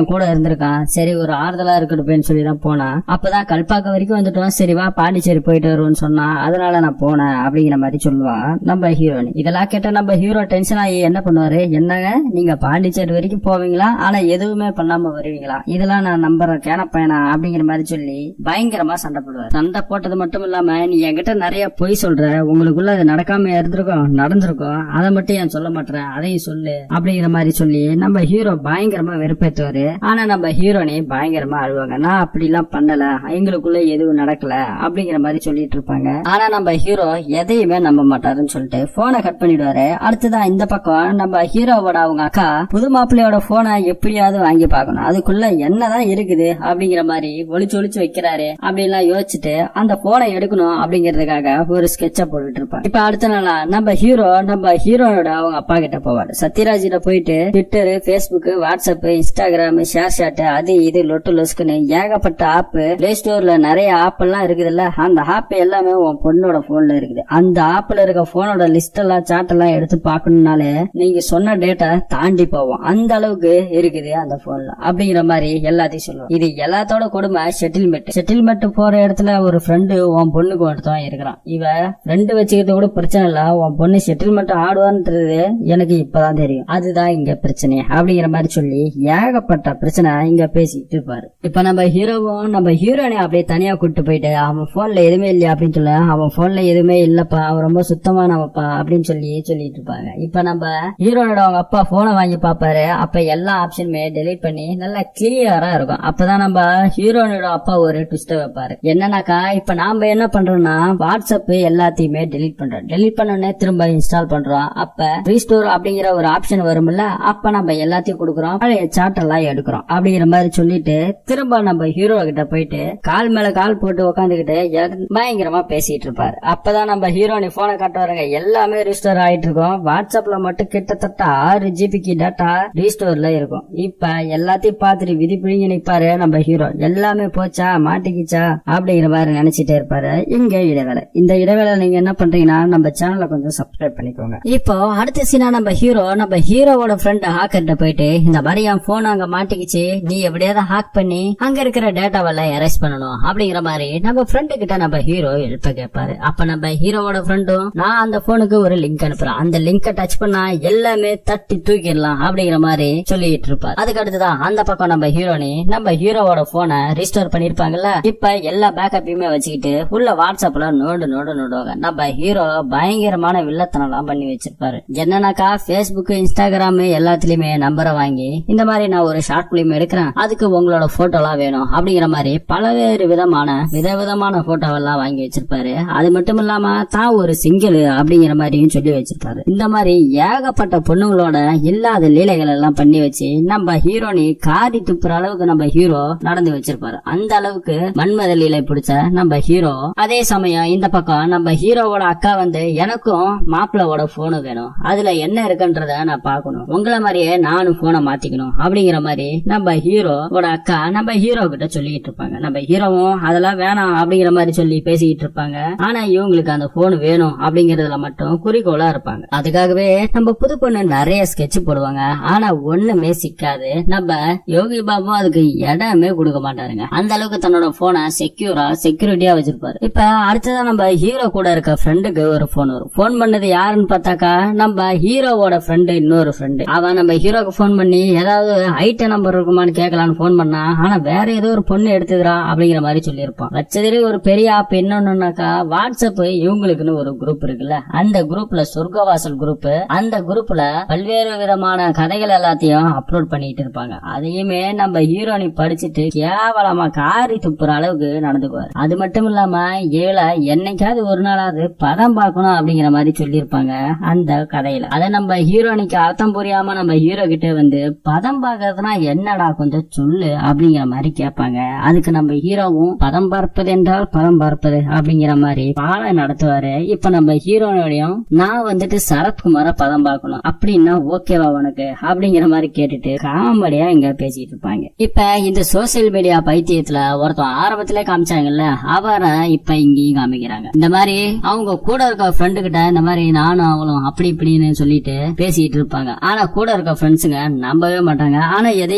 வந்திருக்கான், சரி ஒரு ஆறுதலா இருக்கட்டும்னு சொல்லிதான் போனா. அப்பதான் கல்பாக்கம் வரைக்கும் வந்துட்டோம், சரி வா பாண்டிச்சேரி போயிட்டு வருவோம்னு சொன்னா, அதனால நான் போனேன் அப்படிங்கிற மாதிரி சொல்லுவான் நம்ம ஹீரோனி. இதெல்லாம் கேட்ட நம்ம ஹீரோ டென்ஷன் ஆகி என்ன பண்ணுவாரு, என்னங்க நீங்க பாண்டிச்சேரி வரைக்கும் போவீங்களா, ஆனா எதுவுமே பண்ணாம வருவீங்களா, இதெல்லாம் நான் நம்புறேன் கேனப்பயனா அப்படிங்கிற மாதிரி சொல்லி பயங்கரமா சண்டை போடுவார். சண்டை போட்டது மட்டும் இல்லாம, நீ என்கிட்ட நிறைய பொய் சொல்ற, உங்களுக்குள்ள அது நடக்காம இருந்திருக்கும், நடந்திருக்கும், அதை மட்டும் ஏன் சொல்ல மாட்டேன், அதையும் சொல்லு அப்படிங்கிற மாதிரி சொல்லி நம்ம ஹீரோ பயங்கரமா வெறுப்பேத்துவாரு. ஆனா நம்ம ஹீரோனி பயங்கரமா அழுவாங்க, நான் அப்படி எல்லாம் பண்ணல, எங்களுக்குள்ள எதுவும் நடக்கல அப்படிங்கிற மாதிரி சொல்லிட்டு இருப்பாங்க. ஆனா நம்ம ஹீரோ எதையுமே நம்ப மாட்டாருன்னு சொல்லிட்டு போனை கட் பண்ணிடுவாரு. அடுத்ததான் இந்த பக்கம் நம்ம ஹீரோவோட அவங்க அக்கா புது மாப்பிள்ளையோட போனை எப்படியாவது வாங்கி பார்க்கணும், அதுக்குள்ள என்னதான் இருக்குது அப்படிங்கிற மாதிரி ஒளிச்சு ஒளிச்சு வைக்கிறாரு அப்படின்லாம் யோசிச்சுட்டு அந்த போனை எடுக்கணும் அப்படிங்கறதுக்காக ஒரு ஸ்கெட்ச போட்டுட்டு இருப்பாரு. இப்ப அடுத்த நாளா நம்ம ஹீரோனோட அவங்க அப்பா கிட்ட போவாரு. சத்யராஜ் கிட்ட போயிட்டு Twitter, Facebook, WhatsApp, Instagram, ShareChat, அது இது லொட்டு லொஸ்குன்னு ஏகப்பட்ட ஆப், பிளே ஸ்டோர்ல நிறைய ஆப் எல்லாம் இருக்குதுல்ல, அந்த ஆப் எல்லாமே உன் பொண்ணோட போன்ல இருக்குது. அந்த ஆப்ல இருக்க போனோட லிஸ்ட் எல்லாம் சாட் எல்லாம் எடுத்து பாக்கணும்னாலே நீங்க சொன்ன டேட்டா தாண்டி போவோம், அந்த அளவுக்கு இருக்குது அந்த போன்ல அப்படிங்கிற மாதிரி எல்லாத்தையும் சொல்லுவோம். இது எல்லாத்தோட கொடுமை செட்டில்மெண்ட் போற இடத்துல ஒரு ஃப்ரெண்டு உன் பொண்ணுக்கு ஒருத்தவன் இருக்கிறான். இவ ஃப்ரெண்டு வச்சுக்கிறது கூட பிரச்சனை இல்ல, உன் பொண்ணு செட்டில்மெண்ட் ஆடுவான்றது எனக்கு இப்பதான் தெரியும், அதுதான் இங்க பிரச்சனை அப்படிங்கிற மாதிரி சொல்லி ஏகப்பட்ட பிரச்சனை இங்க பேசிட்டு இருப்பாரு. இப்ப நம்ம ஹீரோவும் நம்ம ஹீரோனை அப்படியே தனியா கூட்டு போயிட்டு அவன் போன்ல எதுவுமே இல்லையா அப்படின்னு சொல்ல, அவன் போன்ல எதுவுமே இல்லப்பா, அவன் ரொம்ப சுத்தமானவப்பா அப்படின்னு சொல்லிட்டு இருப்பாங்க. இப்ப நம்ம ஹீரோனோட அவங்க அப்பா போனை வாங்கி பாப்பாரு. அப்ப எல்லா ஆப்ஷனுமே டெலீட் பண்ணி நல்லா கிளியரா இருக்கும். அப்பதான் நம்ம ஹீரோனோட அப்பா ஒரு ட்விஸ்ட் வைப்பாரு. என்னன்னாக்கா, இப்ப நாம என்ன பண்றோம்னா வாட்ஸ்அப் எல்லாத்தையுமே டெலீட் பண்றோம், டெலீட் பண்ணோடனே திரும்ப இன்ஸ்டால் பண்றோம். அப்ப ரீஸ்டோர் அப்படிங்கிற ஒரு ஆப்ஷன் வரும்ல, அப்ப நம்ம எல்லாத்தையும் கொடுக்கறோம், பழைய சாட் எல்லாம் எடுக்கிறோம் அப்படிங்கிற மாதிரி சொல்லிட்டு திரும்ப நம்ம ஹீரோ கிட்ட போயிட்டு கால் மேல கால் போட்டு உட்காந்துக்கிட்டு பயங்கரமா பேசிட்டு இருப்பாரு. அப்பதான் நம்ம ஹீரோனி போனை காட்டுவாருங்க, எல்லாமே ரீஸ்டோர் ஆயிட்டு இருக்கும். வாட்ஸ்அப்ல மட்டும் கிட்டத்தட்ட 6 ஜிபிக்கு டேட்டா ரீஸ்டோர்ல இருக்கும். இப்ப எல்லாத்தையும் பார்த்துட்டு விதி பிடிங்க நிப்பாரு நம்ம ஹீரோ. எல்லாமே போச்சா, மாட்டிக்கிச்சா அப்படிங்கிற மாதிரி நினைச்சிட்டே இருப்பாரு. இங்க இடைவேளை. இந்த இடைவேளை நீங்க என்ன பண்றீங்கன்னா நம்ம சேனலை கொஞ்சம் சப்ஸ்கிரைப் பண்ணிக்கோங்க. இப்போ அடுத்த சீனா நம்ம ஹீரோவோட ஃப்ரெண்ட் ஹாக்கர்ட்ட போயிட்டு, இந்த மாதிரி என் போன் அங்க மாட்டிக்கிச்சு, நீ எப்படியாவது ஹாக் பண்ணி அங்க இருக்கிற டேட்டாவெல்லாம் எரேஸ் பண்ணணும் அப்படிங்கிற மாதிரி நம்ம ஃப்ரெண்டு கிட்ட நம்ம ஹீரோ எழுப்ப கேட்பாரு. அப்ப நம்ம ஹீரோவோட ஃப்ரெண்டும், நான் அந்த போனுக்கு ஒரு லிங்க் அனுப்புறேன், அந்த லிங்கை டச் பண்ணா எல்லாமே தட்டி தூக்கிடலாம் அப்படிங்கிற மாதிரி சொல்லிட்டு இருப்பாரு. அதுக்கு அடுத்துதான் அந்த பக்கம் நம்ம ஹீரோனி நம்ம ஹீரோவோட போனை ரீஸ்டோர் பண்ணிருப்பாங்கல்ல, இப்ப எல்லா பேக்கப்பையுமே வச்சுக்கிட்டு உள்ள வாட்ஸ்அப்ல நோடுவாங்க. நம்ம ஹீரோ பயங்கரமான வில்லத்தனெல்லாம் பண்ணி வச்சிருப்பாரு. என்னன்னாக்கா, பேஸ்புக், இன்ஸ்டாகிராம் எல்லாத்துலயுமே நம்பரை வாங்கி இந்த மாதிரி நான் ஒரு ஷார்ட் பிலிம் எடுக்கிறேன், அதுக்கு உங்களோட போட்டோ எல்லாம் வேணும் அப்படிங்கிற மாதிரி பலவேறு விதவிதமான போட்டோவெல்லாம் வாங்கி வச்சிருப்பாரு. அது மட்டும் இல்லாம தான் ஒரு சிங்கிள் அப்படிங்கிற மாதிரியும் சொல்லி வச்சிருப்பாரு. இந்த மாதிரி ஏகப்பட்ட பொண்ணுங்களோட இல்லாத லீலைகள் எல்லாம் பண்ணி வச்சு நம்ம ஹீரோனி காரி துப்புற அளவுக்கு நம்ம ஹீரோ நடந்து வச்சிருப்பாரு. அந்த அளவுக்கு மன்மத லீலை பிடிச்ச நம்ம ஹீரோ. அதே சமயம் இந்த பக்கம் நம்ம ஹீரோவோட அக்கா வந்து, எனக்கும் மாப்பிளோட போனு வேணும், அதுல என்ன இருக்குன்றத நான் பாக்கணும், உங்களை மாதிரியே நானும் போனை மாத்திக்கணும் அப்படிங்கிற மாதிரி நம்ம ஹீரோவோட அக்கா நம்ம ஹீரோ கிட்ட சொல்லிட்டு இருப்பாங்க. நம்ம ஹீரோவும் அதெல்லாம் வேணாம் அப்படிங்கிற மாதிரி சொல்லி பேசிக்கிட்டு இருப்பாங்க. ஆனா இவங்களுக்கு அந்த போன் வேணும் அப்படிங்கறதுல மட்டும் குறிக்கோளா இருப்பாங்க. அதுக்காகவே நம்ம புது பொண்ணு நிறைய ஸ்கெட்ச் போடுவாங்க. ஆனா ஒண்ணுமே சிக்காது. நம்ம யோகி பாபு அதுக்கு இடமே கொடுக்க மாட்டாருங்க. அந்த அளவுக்கு தன்னோட போனை செக்யூரிட்டியா வச்சிருப்பாரு. இப்ப அடுத்ததான் நம்ம ஹீரோ கூட இருக்க ஃப்ரெண்டுக்கு ஒரு போன் வரும். போன் பண்ணது யாருன்னு பார்த்தாக்கா, நம்ம ஹீரோவோட ஃப்ரெண்டு, இன்னொரு ஃப்ரெண்டு. அவன் நம்ம ஹீரோக்கு போன் பண்ணி ஏதாவது ஐட்ட நம்பர் இருக்குமான்னு கேட்கலான்னு போன் பண்ணா, ஆனா வேற ஏதோ ஒரு பொண்ணு எடுத்துக்கிறா அப்படிங்கிற மாதிரி சொல்லியிருப்பான். வச்சதுல ஒரு பெரிய ஆப் என்னன்னாக்கா, வாட்ஸ்அப் இவங்களுக்குன்னு ஒரு குரூப் இருக்குல்ல, அந்த குரூப்ல சொர்க்கவாசல் குரூப், அந்த குரூப்ல பல்வேறு விதமான கதைகள் எல்லாத்தையும் அப்லோட் பண்ணிட்டு இருப்பாங்க. அதையுமே நம்ம ஹீரோனி படிச்சுட்டு கேவலமா காரி துப்புற அளவுக்கு நடந்துக்குவாரு. அது மட்டும் இல்லாம ஏழை என்னைக்காவது ஒரு நாளாவது பதம் பார்க்கணும் அப்படிங்கிற மாதிரி சொல்லியிருப்பாங்க அந்த கதையில. அதை நம்ம ஹீரோனிக்கு அர்த்தம் புரியாம நம்ம ஹீரோ கிட்ட வந்து, பதம் பார்க்கறதுனா என்னடா கொஞ்சம் சொல்லு அப்படிங்கிற மாதிரி கேட்பாங்க. அதுக்கு நம்ம ஹீரோவும் பதம் பார்ப்பது என்றால் பதம் பார்ப்பது அப்படிங்கிற மாதிரி பாடம் நடத்துவாரு. இப்ப நம்ம ஹீரோனையும், நான் வந்துட்டு சரத்குமார பதம் பார்க்கணும் அப்படின்னா ஓகேவா உனக்கு அப்படிங்கிற மாதிரி கேட்டுட்டு காமெடியா இங்க பேசிட்டு இருப்பாங்க. இப்ப இந்த சோசியல் மீடியா பைத்தியத்துல ஒருத்தன் ஆரம்பத்திலே காமிச்சாங்கல்ல, அவரை இப்ப இங்கேயும் காமிக்கிறாங்க. இந்த மாதிரி அவங்க கூட இருக்க ஃப்ரெண்டு கிட்ட இந்த மாதிரி நானும் அவளும் அப்படி இப்படின்னு சொல்லிட்டு பேசிட்டு இருப்பாங்க. ஆனா கூட இருக்க ஃப்ரெண்ட்ஸுங்க நம்பவே மாட்டாங்க. ஆனா எதையோ ஒண்ணு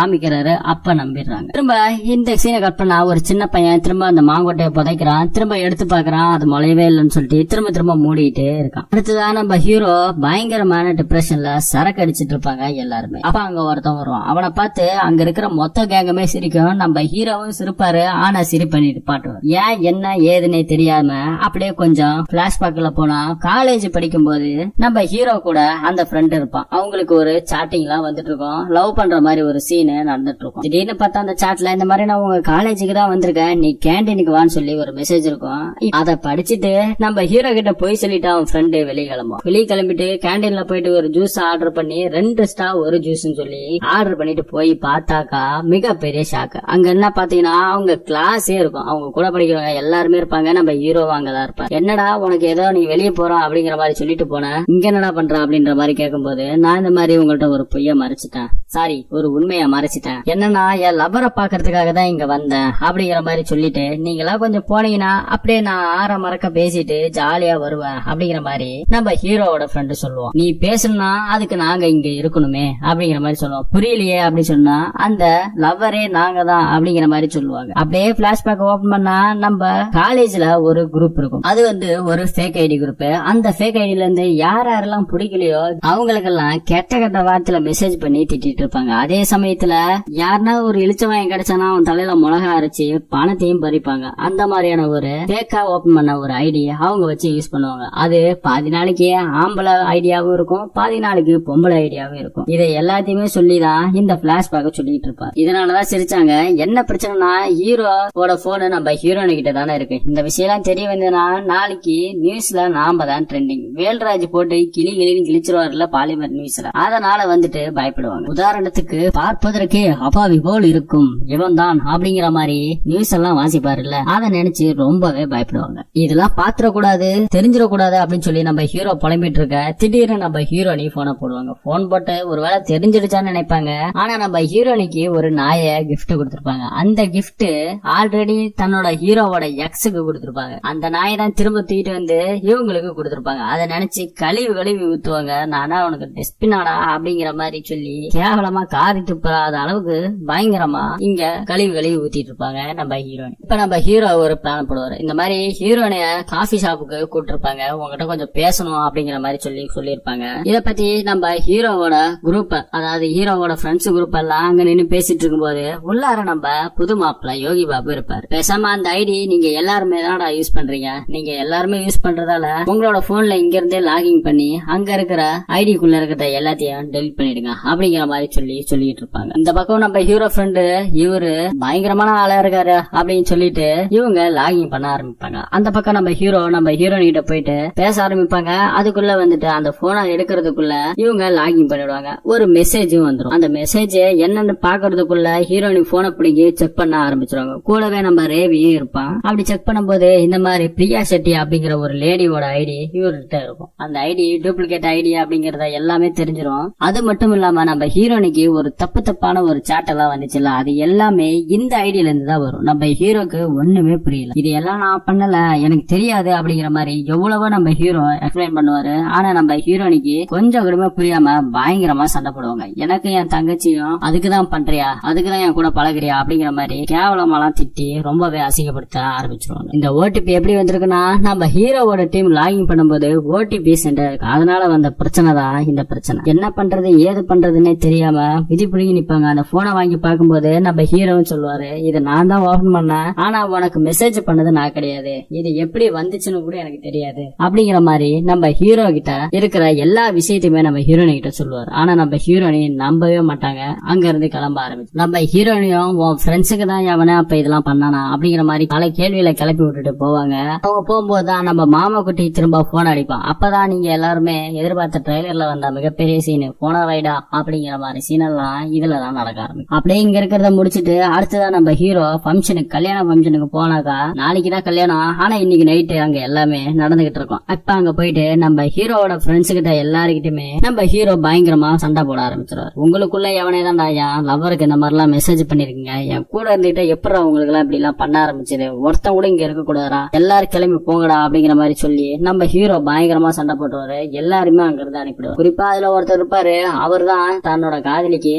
காமிக்கிறாரு. அப்ப நம்பிடுறாங்க. திரும்ப இந்த சீனை கட் பண்ணா ஒரு சின்ன பையன் திரும்ப அந்த மாங்கொட்டையை புதைக்கிறான். திரும்ப எடுத்து பாக்குறான், அது முளையவே இல்லைன்னு சொல்லிட்டு திரும்ப மூடிட்டே இருக்கான். அடுத்ததான் நம்ம ஹீரோ பயங்கரமான டிப்ரெஷன்ல சரக்கு அடிச்சிட்டு இருப்பாங்க எல்லாருமே. அப்ப அங்க ஒருத்தன் வருவான். அவனை பார்த்து அங்க இருக்கிற மொத்த கேங்கமே சிரிக்கும். நம்ம ஹீரோவும் சிரிப்பாரு. ஆனா சிரிப்பு பண்ணிட்டு பாட்டுவார். ஏன் என்ன ஏதுன்னே தெரியாம அப்படியே கொஞ்சம் பிளாஷ்பேக்ல போனா காலேஜ் படிக்கும் போது நம்ம ஹீரோ கூட அந்த ஃப்ரெண்ட் இருப்பான். அவங்களுக்கு ஒரு சாட்டிங் எல்லாம் வந்துட்டு இருக்கும். லவ் பண்ற மாதிரி ஒரு சீன் நடந்துட்டு இருக்கும். திடீர்னு பார்த்தா அந்த சாட்ல இந்த மாதிரி நான் உங்க காலேஜுக்கு தான் வந்திருக்கேன், நீ கேண்டீனுக்கு வான்னு சொல்லி ஒரு மெசேஜ் இருக்கும். அதை படிச்சுட்டு நம்ம ஹீரோ கிட்ட போய் சொல்லிட்டு அவன் ஃப்ரெண்டு வெளியே கிளம்பிட்டு கேண்டீன்ல போயிட்டு ஒரு ஜூஸ் ஆர்டர் பண்ணி 2 ஸ்டார் ஒரு ஜூஸ் சொல்லி ஆர்டர் பண்ணிட்டு போய் பார்த்தாக்கா மிகப்பெரிய ஷாக்கு. அங்க என்ன பாத்தீங்கன்னா அவங்க கிளாஸே இருக்கும். அவங்க கூட படிக்கிறவங்க எல்லாருமே இருப்பாங்க. நம்ம ஹீரோ அங்கதான் இருப்பாங்க. என்னடா உனக்கு ஏதோ நீ வெளியே போறோம் அப்படிங்கிற மாதிரி சொல்லிட்டு போன, இங்க என்னடா பண்ற அப்படின்ற மாதிரி கேட்கும்போது, நான் இந்த மாதிரி உங்கள்ட்ட ஒரு பொய்ய மறைச்சிட்டேன், சாரி ஒரு உண்மையை மறைச்சிட்டேன். என்னன்னா என் லவரை பாக்குறதுக்காக தான் இங்க வந்தேன் அப்படிங்கிற மாதிரி சொல்லிட்டு, நீங்களா கொஞ்சம் போனீங்கன்னா அப்படியே நான் ஆற மறக்க பேசிட்டு ஜாலியா வருவேன் அப்படிங்கிற மாதிரி நம்ம ஹீரோவோட ஃப்ரெண்டு சொல்லுவோம். நீ பேசணும்னா அதுக்கு நாங்க இங்க இருக்கணுமே அப்படிங்கிற மாதிரி சொல்லுவோம். புரியலையே அப்படி சொன்னா அந்த லவ்வரே நாங்க தான் அப்படிங்கிற மாதிரி சொல்லுவாங்க. அப்படியே பிளாஷ்பேக் ஓபன் பண்ணா நம்ம காலேஜ்ல ஒரு குரூப் இருக்கும். அது ஒரு ஃபேக் ஐடி குரூப். அந்த ஃபேக் ஐடில இருந்து யாரெல்லாம் பிடிக்கலையோ அவங்களுக்கெல்லாம் கெட்ட வார்த்தையில மெசேஜ் பண்ணி திட்டிட்டு இருப்பாங்க. அதே சமயத்துல யாருன்னா ஒரு இழிச்சவாயம் கிடைச்சானா அவன் தலையில மிளகா அரைச்சு பணத்தையும் பறிப்பாங்க. அந்த மாதிரியான ஒரு ஃபேக்கா ஓபன் பண்ண ஒரு ஐடி அவங்க வச்சு யூஸ் பண்ணுவாங்க. அது பாதி நாளைக்கு ஆம்பளை ஐடியாவும் இருக்கும், பாதி நாளைக்கு பொம்பளை ஐடியாவும் இருக்கும். இதை எல்லாத்தையுமே சொல்லிதான் இந்த பிளாஷ்பேக் சொல்லிட்டு இருப்பார். இதனாலதான் சிரிச்சாங்க. என்ன பிரச்சனைனா ஹீரோவோட போன் நம்ம ஹீரோனு கிட்ட தானே இருக்கு. இந்த விஷயம் தெரிய வந்ததுன்னா நாளைக்கு நியூஸ்ல நாம தான் ட்ரெண்டிங். வேல்ராஜ் போட்டு கிளின்னு கிழிச்சிருவாருல பாலிமர் நியூஸ்ல. அதனால பயப்படுவாங்க. உதாரணத்துக்கு பார்ப்பதற்கே அப்பாவி போல் இருக்கும் இவன் தான் அப்படிங்கிற மாதிரி நியூஸ் எல்லாம் வாசிப்பாருல்ல, அதை நினைச்சு ரொம்பவே பயப்படுவாங்க. இதெல்லாம் பாத்திரக்கூடாது தெரிஞ்சிடக்கூடாது அப்படின்னு சொல்லி நம்ம ஹீரோ புலம்பிட்டு இருக்க திடீர்னு நம்ம ஹீரோனி போனை போடுவாங்க. போன் போட்டு ஒருவேளை தெரிஞ்சிடுச்சான்னு நினைப்பாங்க. ஆனா நம்ம ஹீரோனிக்கு ஒரு நாயை கிஃப்ட் கொடுத்திருப்பாங்க. அந்த கிஃப்ட் ஆல்ரெடி தன்னோட ஹீரோவோட எக்ஸுக்கு கொடுத்திருப்பாங்க. அந்த நாயை தான் திரும்ப தூக்கிட்டு வந்து இவங்களுக்கு கொடுத்திருப்பாங்க. அதை நினைச்சு கழுவி ஊத்துவாங்க. நானா உனக்கு டெஸ்பினாடா அப்படிங்கிற மாதிரி சொல்லி கேவலமா காரி துப்பாத அளவுக்கு பயங்கரமா இங்க கழுவி ஊத்திட்டு இருப்பாங்க நம்ம ஹீரோயின். இப்ப நம்ம ஹீரோ ஒரு பிளான் போடுவாரு. இந்த மாதிரி ஹீரோனைய காஃபி ஷாப்புக்கு கூட்டிருப்பாங்க. உங்ககிட்ட கொஞ்சம் பேசணும் அப்படிங்கிற மாதிரி சொல்லியிருப்பாங்க. இத பத்தி நம்ம ஹீரோவோட குரூப், அதாவது ஹீரோவோட ஃப்ரெண்ட்ஸ் குரூப் எல்லாம் அங்க நின்று பேசிட்டு இருக்கும் போது உள்ளார நம்ம புது மாப்பிள்ள யோகி பாபு இருப்பாரு. பேசாம அந்த ஐடி நீங்க எல்லாருமே தான் யூஸ் பண்றீங்க, நீங்க எல்லாருமே யூஸ் பண்றதால உங்களோட போன்ல இங்க இருந்தே லாகிங் பண்ணி அங்க இருக்கிற ஐடிக்குள்ள இருக்கிற எல்லாத்தையும் டெலிட் பண்ணிடுங்க அப்படிங்கிற மாதிரி சொல்லிட்டு இருப்பாங்க. இந்த பக்கம் நம்ம ஹீரோ ஃப்ரெண்டு இவரு பயங்கரமான ஆளா இருக்காரு அப்படின்னு சொல்லிட்டு இவங்க லாகிங் பண்ண ஆரம்பிப்பாங்க. அந்த பக்கம் நம்ம ஹீரோயின் கிட்ட போயிட்டு பேச ஆரம்பிப்பாங்க. அதுக்குள்ள அந்த போனை எடுக்கிறதுக்குள்ள இவங்க லாகிங் பண்ணிடுவாங்க. ஒரு மெசேஜும் வந்துடும். அந்த மெசேஜ் என்னன்னு பாக்குறதுக்குள்ள ஹீரோயின் போனை பிடிக்கி செக் பண்ண ஆரம்பிச்சிருவாங்க. கூடவே நம்ம ரேவியும் இருப்பான். அப்படி செக் பண்ணும்போது இந்த மாதிரி பிரியா செட்டி அப்படிங்கிற ஒரு லேடியோட ஐடி இவர்கிட்ட இருக்கும். அந்த ஐடி டூப்ளிகேட் ஐடி அப்படிங்கறத எல்லாமே தெரிஞ்சிடும். அது மட்டும் இல்லாம நம்ம ஹீரோனிக்கு ஒரு தப்பான ஒரு சாட் எல்லாம் வந்துச்சுல்ல, அது எல்லாமே இந்த ஐடியில இருந்து தான் வரும். நம்ம ஹீரோக்கு ஒண்ணுமே புரியல. இது எல்லாம் நான் பண்ணல, எனக்கு தெரியாது அப்படிங்கிற மாதிரி எவ்வளவோ நம்ம ஹீரோ எக்ஸ்பிளைன் பண்ணுவாரு. ஆனா நம்ம ஹீரோனிக்கு கொஞ்சம் கூட புரியாம பயங்கரமா சண்டை போடுவாங்க. எனக்கு என் தங்கச்சியும் அதுக்குதான் பண்றியா, அதுக்குதான் என் கூட பழகுறியா அப்படிங்கிற மாதிரி கேவலமாலாம் திட்டி ரொம்பவே அசிங்கப்படுத்த ஆரம்பிச்சிருவாங்க. இந்த ஓடிபி எப்படி வந்திருக்குன்னா நம்ம ஹீரோவோட டீம் லாகிங் பண்ணும்போது ஓடிபி சென்டர் இருக்கு. அதனால வந்த பிரச்சனை தான் இந்த பிரச்சனை. என்ன பண்றது ஏது பண்றதுன்னே தெரியாம விதி புடுங்கி நிப்பாங்க. அந்த போனை வாங்கி பார்க்கும்போது நம்ம ஹீரோன்னு சொல்லுவாரு, இது நான் தான் ஓபன் பண்ணேன், ஆனா உனக்கு மெசேஜ் பண்ணது நான் கிடையாது, இது எப்படி வந்துச்சுன்னு கூட எனக்கு தெரியாது அப்படிங்கிற மாதிரி நம்ம ஹீரோ கிட்ட இருக்கிற எல்லா விஷயத்தையுமே நம்ம ஹீரோனி கிட்ட சொல்லுவாரு. ஆனா நம்ம ஹீரோனி நம்பவே மாட்டாங்க. அங்க இருந்து கிளம்ப ஆரம்பிச்சு நம்ம ஹீரோனியும் உன் ஃப்ரெண்ட்ஸுக்கு தான் எவனே அப்ப இதெல்லாம் பண்ணானா அப்படிங்கிற மாதிரி பல கேள்வியில கிளப்பி விட்டுட்டு போவாங்க. அவங்க போகும்போதுதான் நம்ம மாமா குட்டி திரும்ப போன் அடிப்பான். அப்பதான் நீங்க எல்லாருமே எதிர்பார்த்த ட்ரெய்லர்ல வந்த மிகப்பெரிய சீனு போன வைடா அப்படிங்கிற மாதிரி சீன் எல்லாம் இதுலதான் நடக்க ஆரம்பிக்கும். அப்படியே இங்க இருக்கிறத முடிச்சுட்டு அடுத்ததான் நம்ம ஹீரோ கல்யாண பங்கனுக்கு போனாக்கா நாளைக்குதான் கல்யாணம், ஆனா இன்னைக்கு நைட்டு அங்க எல்லாமே நடந்துகிட்டு இருக்கும். அப்ப அங்க போயிட்டு நம்ம ஹீரோவோட ஃப்ரெண்ட்ஸ் கிட்ட எல்லாருக்கிட்டுமே நம்ம ஹீரோ பயங்கரமா சண்டை போட ஆரம்பிச்சிருவாரு. உங்களுக்குள்ள எவனே தான்டா என் லவருக்கு இந்த மாதிரி எல்லாம் மெசேஜ் பண்ணிருக்கீங்க, என் கூட இருந்துகிட்ட எப்படி உங்களுக்கு எல்லாம் இப்படி எல்லாம் பண்ண ஆரம்பிச்சது, ஒருத்தன் கூட இங்க இருக்க கூடாதா, எல்லாரும் கிளம்பி போங்கடா அப்படிங்கிற மாதிரி சொல்லி நம்ம ஹீரோ பயங்கரமா சண்டை போட்டுவாரு. எல்லாருமே அங்க இருந்து அனுப்பிடுவார். குறிப்பா அதுல ஒருத்தர் இருப்பாரு, அவர் தான் தன்னோட காதலிக்கு 6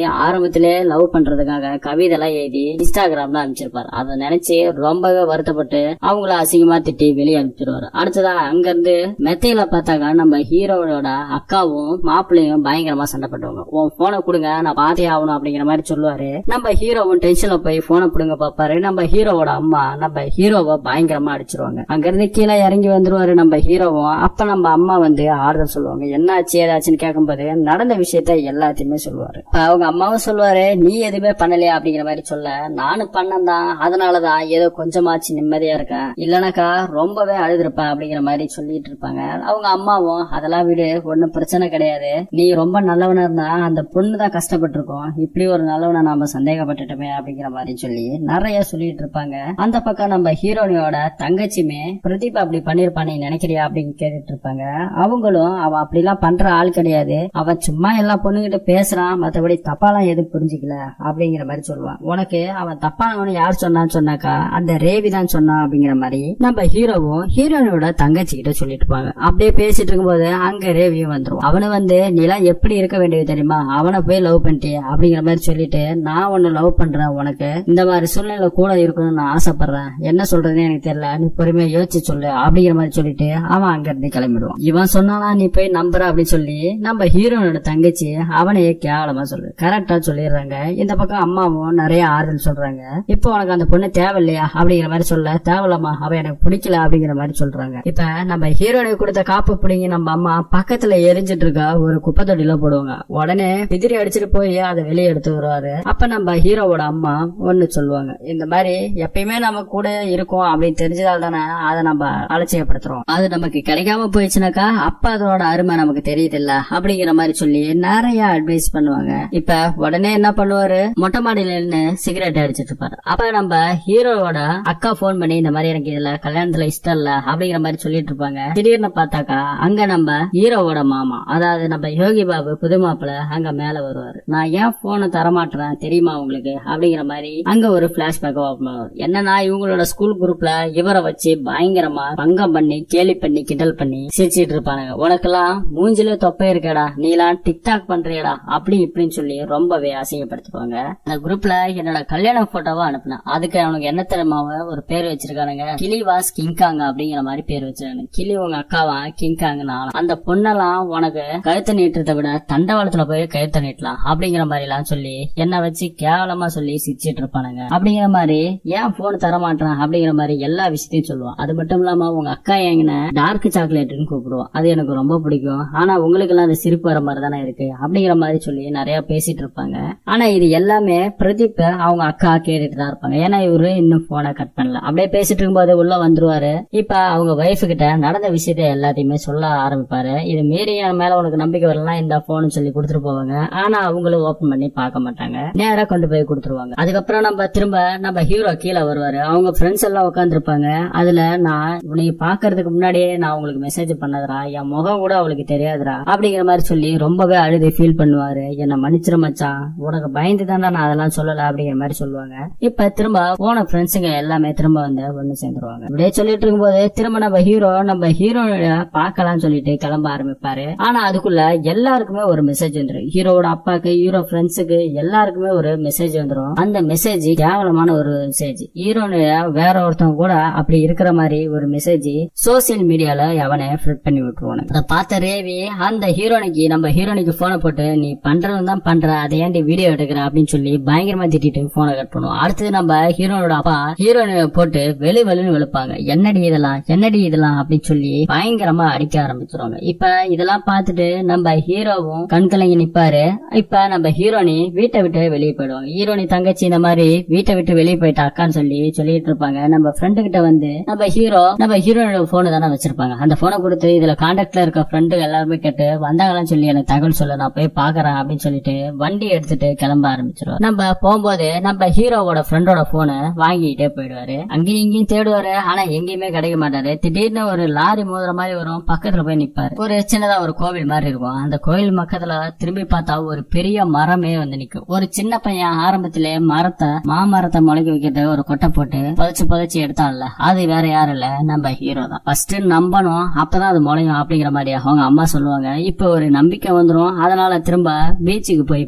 ஆரம்பத்திலே லவ் பண்றதுக்காக கவிதை எல்லாம் எழுதி இன்ஸ்டாகிராம்ல அனுப்பிச்சிருப்பாரு. அதை நினைச்சு ரொம்பவே வருத்தப்பட்டு அவங்கள அசிங்கமா திட்டி வெளியே அனுப்பிச்சிருவாரு. அடுத்ததா அங்க இருந்து மெத்தையில பார்த்தாக்கா நம்ம ஹீரோவோட அக்காவும் மாப்பிள்ளையும் பயங்கரமா சண்டை பண்ணுவாங்க. உன் போனை கொடுங்க, நான் பாத்தே ஆகணும் அப்படிங்கிற மாதிரி சொல்லுவாரு. நம்ம ஹீரோவும் டென்ஷன்ல போய் போனை கொடுங்க பாப்பாரு. நம்ம ஹீரோவோட அம்மா நம்ம ஹீரோவை பயங்கரமா அடிச்சிருவாங்க. அங்க இருந்து கீழே இறங்கி வந்துருவாரு நம்ம ஹீரோவும். அப்ப நம்ம அம்மா வந்து ஆறுதல் சொல்லுவாங்க. என்ன ஆச்சு ஏதாச்சுன்னு கேட்கும்போது நடந்த விஷயத்த எல்லாத்தையுமே சொல்லுவாரு. அவங்க அம்மாவும் சொல்லுவாரு, நீ எதுவுமே பண்ணலையா அப்படிங்கிற மாதிரி சொல்ல, நானும் பண்ணந்தான், அதனாலதான் ஏதோ கொஞ்சமாச்சு நிம்மதியா இருக்கேன், இல்லனாக்கா ரொம்பவே அழுதுருப்பேன் அப்படிங்கிற மாதிரி சொல்லிட்டு இருப்பாங்க. அவங்க அம்மாவும் அதெல்லாம் விடு, ஒன்னும் பிரச்சனை கிடையாது, நீ ரொம்ப நல்லவனா இருந்தா அந்த பொண்ணு தான் கஷ்டப்பட்டு இருக்கோம், இப்படி ஒரு நல்லவனை நாம சந்தேகப்பட்டுட்டோமே அப்படிங்கிற மாதிரி சொல்லி நிறைய சொல்லிட்டு இருப்பாங்க. அந்த பக்கம் நம்ம ஹீரோனியோட தங்கச்சியுமே பிரதீப் அப்படி பண்ணிருப்பானே நினைக்கிறியா அப்படின்னு கேட்டுட்டு இருப்பாங்க. அவங்களும் அவன் அப்படிலாம் பண்ற ஆள் கிடையாது, அவன் சும்மா எல்லா பொண்ணுகிட்ட பேசுறான், மத்தபடி தப்பாலாம் எதுவும் புரிஞ்சுக்கல அப்படிங்கிற மாதிரி சொல்லுவான். உனக்கு அவன் தப்பானவனு யார் சொன்னான்னு சொன்னாக்கா அந்த ரேவி தான் சொன்னான் அப்படிங்கிற மாதிரி நம்ம ஹீரோவும் ஹீரோனோட தங்கச்சி கிட்ட சொல்லிட்டு இருப்பாங்க. அப்படியே பேசிட்டு இருக்கும்போது அங்க ரேவியும் வந்துரும். அவனை வந்து நீலாம் எப்படி இருக்க வேண்டியது தெரியுமா, அவனை போய் லவ் பண்ணிட்டே அப்படிங்கிற மாதிரி சொல்லிட்டு, நான் உன்னை லவ் பண்றேன், உனக்கு இந்த மாதிரி சூழ்நிலை கூட இருக்கணும்னு நான் ஆசைப்படுறேன், என்ன சொல்றதுன்னு எனக்கு தெரியல, நீ பொறுமையா யோசிச்சு சொல்லு அப்படிங்கிற மாதிரி சொல்லிட்டு அவன் அங்க இருந்து கிளம்பிடுவான். இவன் சொன்னானா நீ போய் நம்புற அப்படின்னு சொல்லி நம்ம ஹீரோனோட தங்கச்சி அவனையே கேவலமா சொல்லு கரெக்டா சொல்லிடுறாங்க. இந்த பக்கம் அம்மாவும் நிறைய ஆறுதல் சொல்றாங்க. இப்போ உனக்கு அந்த பொண்ணு தேவையில்லையா அப்படிங்கிற மாதிரி சொல்ல, தேவையில்லாமா, அவ எனக்கு பிடிக்கல அப்படிங்கிற மாதிரி சொல்றாங்க. இப்ப நம்ம ஹீரோனுக்கு கொடுத்த காப்பு பிடிங்கி நம்ம அம்மா பக்கத்துல எரிஞ்சிட்டு இருக்கா ஒரு குப்பை தொட்டில போடுவாங்க. உடனே பிதிரி அடிச்சுட்டு போய் அதை வெளியே எடுத்து வருவாரு. அப்ப நம்ம ஹீரோவோட அம்மா ஒண்ணு சொல்லுவாங்க, இந்த மாதிரி எப்பயுமே நம்ம கூட இருக்கும் அப்படின்னு தெரிஞ்சதால் தானே அதை நம்ம அலட்சியப்படுத்துறோம், அது நமக்கு கிடைக்காம போயிடுச்சுனாக்கா அப்ப அதோட அருமை நமக்கு தெரியுது இல்ல அப்படிங்கிற மாதிரி சொல்லி நிறைய அட்வைஸ் பண்ணுவாங்க. இப்ப உடனே என்ன பண்ணுவாரு, மொட்டை மாடியில இருந்து சிகரெட் அடிச்சிட்டு இருப்பாரு. அப்ப நம்ம ஹீரோவோட அக்கா போன் பண்ணி இந்த மாதிரி எனக்கு இதுல கல்யாணத்துல இஷ்டம் இல்ல அப்படிங்கிற மாதிரி சொல்லிட்டு இருப்பாங்க. திடீர்னு பார்த்தாக்கா அங்க நம்ம ஹீரோவோட மாமா, அதாவது நம்ம யோகி பாபு புது மாப்பிள்ள அங்க மேல வருவாரு. நான் ஏன் போனை தரமாட்டேன் தெரியுமா உங்களுக்கு அப்படிங்கிற மாதிரி அங்க ஒரு பிளாஷ்பேக் ஓபன் ஆகும். என்னன்னா இவங்களோட ஸ்கூல் குரூப்ல இவரை வச்சு பயங்கரமா பங்கம் பண்ணி கேலி பண்ணி கிண்டல் பண்ணி சிரிச்சிட்டு இருப்பானுங்க. உனக்கெல்லாம் மூஞ்சில தொப்பை இருக்கடா, நீலாம் டிக்டாக் பண்றியடா அப்படி இப்படின்னு சொல்லி ரொம்பவே அசிங்கப்படுத்துவாங்க. அந்த குரூப்ல என்னோட கல்யாண போட்டோவா அனுப்புனேன், அதுக்கு அவனுக்கு என்ன தெரியுமாவ ஒரு பேர் வச்சிருக்கானுங்க, கிளிவாஸ் கிங்காங் அப்படிங்கிற மாதிரி பேர் வச்சிருக்காங்க. கிளி உங்க அக்காவா, கிங்காங் நான். அந்த பொண்ணெல்லாம் உனக்கு கழுத்தை நீட்டுறதை விட தண்டவாளத்துல போய் கழுத்தை நீட்டலாம் அப்படிங்கிற மாதிரி எல்லாம் சொல்லி என்ன வச்சு கேவலமா சொல்லி சிரிச்சிட்டு இருப்பானுங்க. அப்படிங்கிற மாதிரி ஏன் போன் தரமாட்டான் அப்படிங்கிற மாதிரி எல்லா விஷயத்தையும் சொல்லுவான். அது மட்டும் இல்லாம உங்க அக்கா எங்கன டார்க் சாக்லேட்னு கூப்பிடுவோம், அது எனக்கு ரொம்ப பிடிக்கும், ஆனா உங்களுக்கு எல்லாம் அது சிரிப்பு வர மாதிரி தானே இருக்கு அப்படிங்கிற மாதிரி சொல்லி நிறைய பேசிட்டு இருப்பாங்க. ஆனா இது எல்லாமே பிரதீப் அவங்க அக்கா கேட்டுட்டு தான் இருப்பாங்க. ஏன்னா இவரு இன்னும் போனை கட் பண்ணல. அப்படியே பேசிட்டு இருக்கும்போது உள்ள வந்துருவாரு. இப்ப அவங்க வைஃப் கிட்ட நடந்த விஷயத்த எல்லாத்தையுமே சொல்ல ஆரம்பிப்பாரு. இது மீறி என் மேல உனக்கு நம்பிக்கை வரலாம் இந்த போன் சொல்லி கொடுத்துட்டு போவாங்க. ஆனா அவங்களும் ஓபன் பண்ணி பார்க்க மாட்டாங்க, நேரா கொண்டு போய் கொடுத்துருவாங்க. அதுக்கப்புறம் நம்ம திரும்ப நம்ம ஹீரோ கீழே வருவாரு. அவங்க ஃப்ரெண்ட்ஸ் எல்லாம் உட்கார்ந்து இருப்பாங்க. அதுல நான் உனக்கு பாக்குறதுக்கு முன்னாடியே நான் உங்களுக்கு மெசேஜ் பண்ணதுரா, என் முகம் கூட அவளுக்கு தெரியாதுரா அப்படிங்கிற மாதிரி சொல்லி ரொம்பவே அழுது ஃபீல் பண்ணுவாரு. என்ன மன்னிச்சிரு மச்சான், உனக்கு பயந்து தான் நான் அதெல்லாம் சொல்லல அப்படிங்கிற மாதிரி சொல்லுவாங்க. இப்ப திரும்ப போன ஃப்ரெண்ட்ஸுங்க எல்லாமே திரும்ப வந்து ஒண்ணு சேர்ந்துருவாங்க. அப்படியே சொல்லிட்டு இருக்கும்போது திரும்ப நம்ம ஹீரோ பாக்கலாம் சொல்லிட்டு கிளம்ப ஆரம்பிப்பாரு. ஆனா அதுக்குள்ள எல்லாருக்குமே ஒரு மெசேஜ் வந்துடும். ஹீரோட அப்பாக்கு, ஹீரோ ஃப்ரெண்ட்ஸுக்கு எல்லாருக்குமே ஒரு மெசேஜ் வந்துடும். அந்த மெசேஜ் கேவலமான ஒரு மெசேஜ். ஹீரோனுடைய வேற ஒருத்தவங்க கூட அப்படி இருக்கிற மாதிரி ஒரு மெசேஜ் சோசியல் மீடியால அவனை ஃபிட் பண்ணி விட்டுருவானு. அதை பார்த்த ரேவி அந்த நம்ம ஹீரோனிக்கு போனை போட்டு, நீ பண்றதுதான் தான் பண்ற, அதை ஏன்டி வீடியோ எடுக்கிற அப்படின்னு சொல்லி பயங்கரமா திட்டிட்டு போனை கட் பண்ணுவோம். அடுத்தது நம்ம ஹீரோனோட அப்பா ஹீரோனை போட்டு வெளின்னு வெளுப்பாங்க. என்னடி இதெல்லாம் அப்படின்னு சொல்லி பயங்கரமா அடிக்க ஆரம்பிச்சிருவாங்க. இப்ப இதெல்லாம் பார்த்துட்டு நம்ம ஹீரோவும் கண் கலங்கி நிப்பாரு. இப்ப நம்ம ஹீரோனி வீட்டை விட்டு வெளியே போயிடுவாங்க. ஹீரோனி தங்கச்சி இந்த மாதிரி வீட்டை விட்டு வெளியே போயிட்டா அக்கான்னு சொல்லிட்டு இருப்பாங்க. நம்ம ஃப்ரெண்டு கிட்ட வந்து நம்ம ஹீரோனோட போனு தானே வச்சிருப்பாங்க. அந்த போனை கொடுத்து இதுல கான்டாக்ட்ல இருக்க ஃப்ரெண்டு எல்லாருமே கேட்டு வந்தாங்களான்னு சொல்லி எனக்கு தகவல் சொல்ல, நான் போய் பாக்குறேன் அப்படின்னு சொல்லிட்டு வண்டி எடுத்துட்டு கிளம்ப ஆரம்பிச்சிருவோம். நம்ம போகும்போது நம்ம ஹீரோவோட ஃப்ரெண்டோட போனை வாங்கிட்டே போயிடுவாரு. அங்கேயும் இங்கேயும் தேடுவாரு, ஆனா எங்கேயுமே கிடைக்க மாட்டாரு. திடீர்னு ஒரு லாரி மோதுற மாதிரி வரும், பக்கத்துல போய் நிப்பாரு. ஒரு சின்னதா ஒரு கோவில் மாதிரி இருக்கும். அந்த கோவில் பக்கத்துல திரும்பி பார்த்தா ஒரு பெரிய மரமே வந்து நிக்கும். ஒரு சின்ன பையன் ஆரம்பத்திலே மாமரத்தை முளைக்க வைக்கிறது ஒரு கொட்டை போட்டு புதைச்சு எடுத்தான்ல, அது வேற யாரும் இல்ல, நம்ம ஹீரோ தான். ஃபர்ஸ்ட் நம்பணும், அப்பதான் அது முளையும் அப்படிங்கிற மாதிரி அவங்க அம்மா சொல்லுவாங்க. இப்ப ஒரு நம்பிக்கை வந்துரும். அதனால திரும்ப பீச்சுக்கு போய் பாப்பாரு.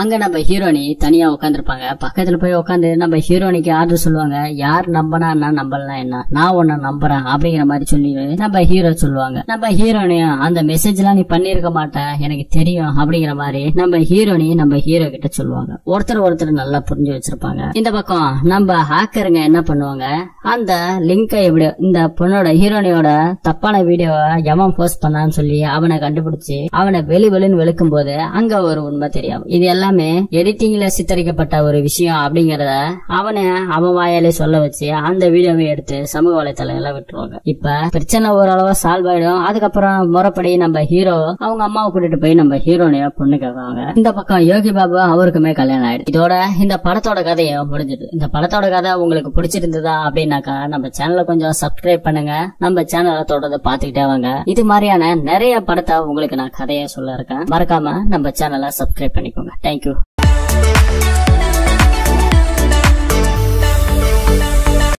அங்க நம்ம ஹீரோனி தனியா உட்காந்துருப்பாங்க. பக்கத்துல போய் உட்காந்து நம்ம ஹீரோனிக்கு ஆர்டர் சொல்லுவாங்க. யார் நம்பனா என்ன, நம்பலாம் என்ன, நான் உன்ன நம்புறேன் அப்படிங்கிற மாதிரி சொல்லி நம்ம ஹீரோ சொல்லுவாங்க. நம்ம ஹீரோனியும் அந்த மெசேஜ் எல்லாம் நீ பண்ணிருக்க மாட்ட எனக்கு தெரியும் அப்படிங்கிற மாதிரி நம்ம ஹீரோனி நம்ம ஹீரோ கிட்ட சொல்லுவாங்க. ஒருத்தர் நல்லா புரிஞ்சு வச்சிருப்பாங்க. இந்த பக்கம் நம்ம ஹேக்கருங்க என்ன பண்ணுவாங்க, அந்த லிங்கை எப்படி இந்த பொண்ணோட ஹீரோனியோட தப்பான வீடியோவை எவன் போஸ்ட் பண்ணான்னு சொல்லி அவனை கண்டுபிடிச்சு அவனை வெளின்னு வெளுக்கும் போது அங்க ஒரு உண்மை தெரியும். இது எல்லாமே எடிட்டிங்ல சித்தரிக்கப்பட்ட ஒரு விஷயம் அப்படிங்கறத அவன் வாயாலே சொல்ல வச்சு அந்த வீடியோவை எடுத்து சமூக வலைத்தளங்கள்ல விட்டுருவாங்க. இப்ப பிரச்சனை ஓரளவு சால்வ் ஆயிடும். அதுக்கப்புறம் முறைப்படி நம்ம ஹீரோ அவங்க அம்மாவை கூட்டிட்டு போய் நம்ம ஹீரோனைய பொண்ணு கேட்பாங்க. இந்த பக்கம் யோகி பாபு அவருக்குமே கல்யாணம் ஆயிடுது. இதோட இந்த படத்தோட கதையை முடிஞ்சிடு. இந்த படத்தோட கதை உங்களுக்கு பிடிச்சிருந்ததா அப்படின்னாக்கா நம்ம சேனலை கொஞ்சம் சப்ஸ்கிரைப் பண்ணுங்க. நம்ம சேனலை தொடர்ந்து பாத்துக்கிட்டே வாங்க. இது மாதிரியான நிறைய படத்தை உங்களுக்கு நான் கதையை சொல்ல இருக்கேன். மறக்காம நம்ம சேனலை சப்ஸ்கிரைப் பண்ணிக்கோங்க. தேங்க்யூ.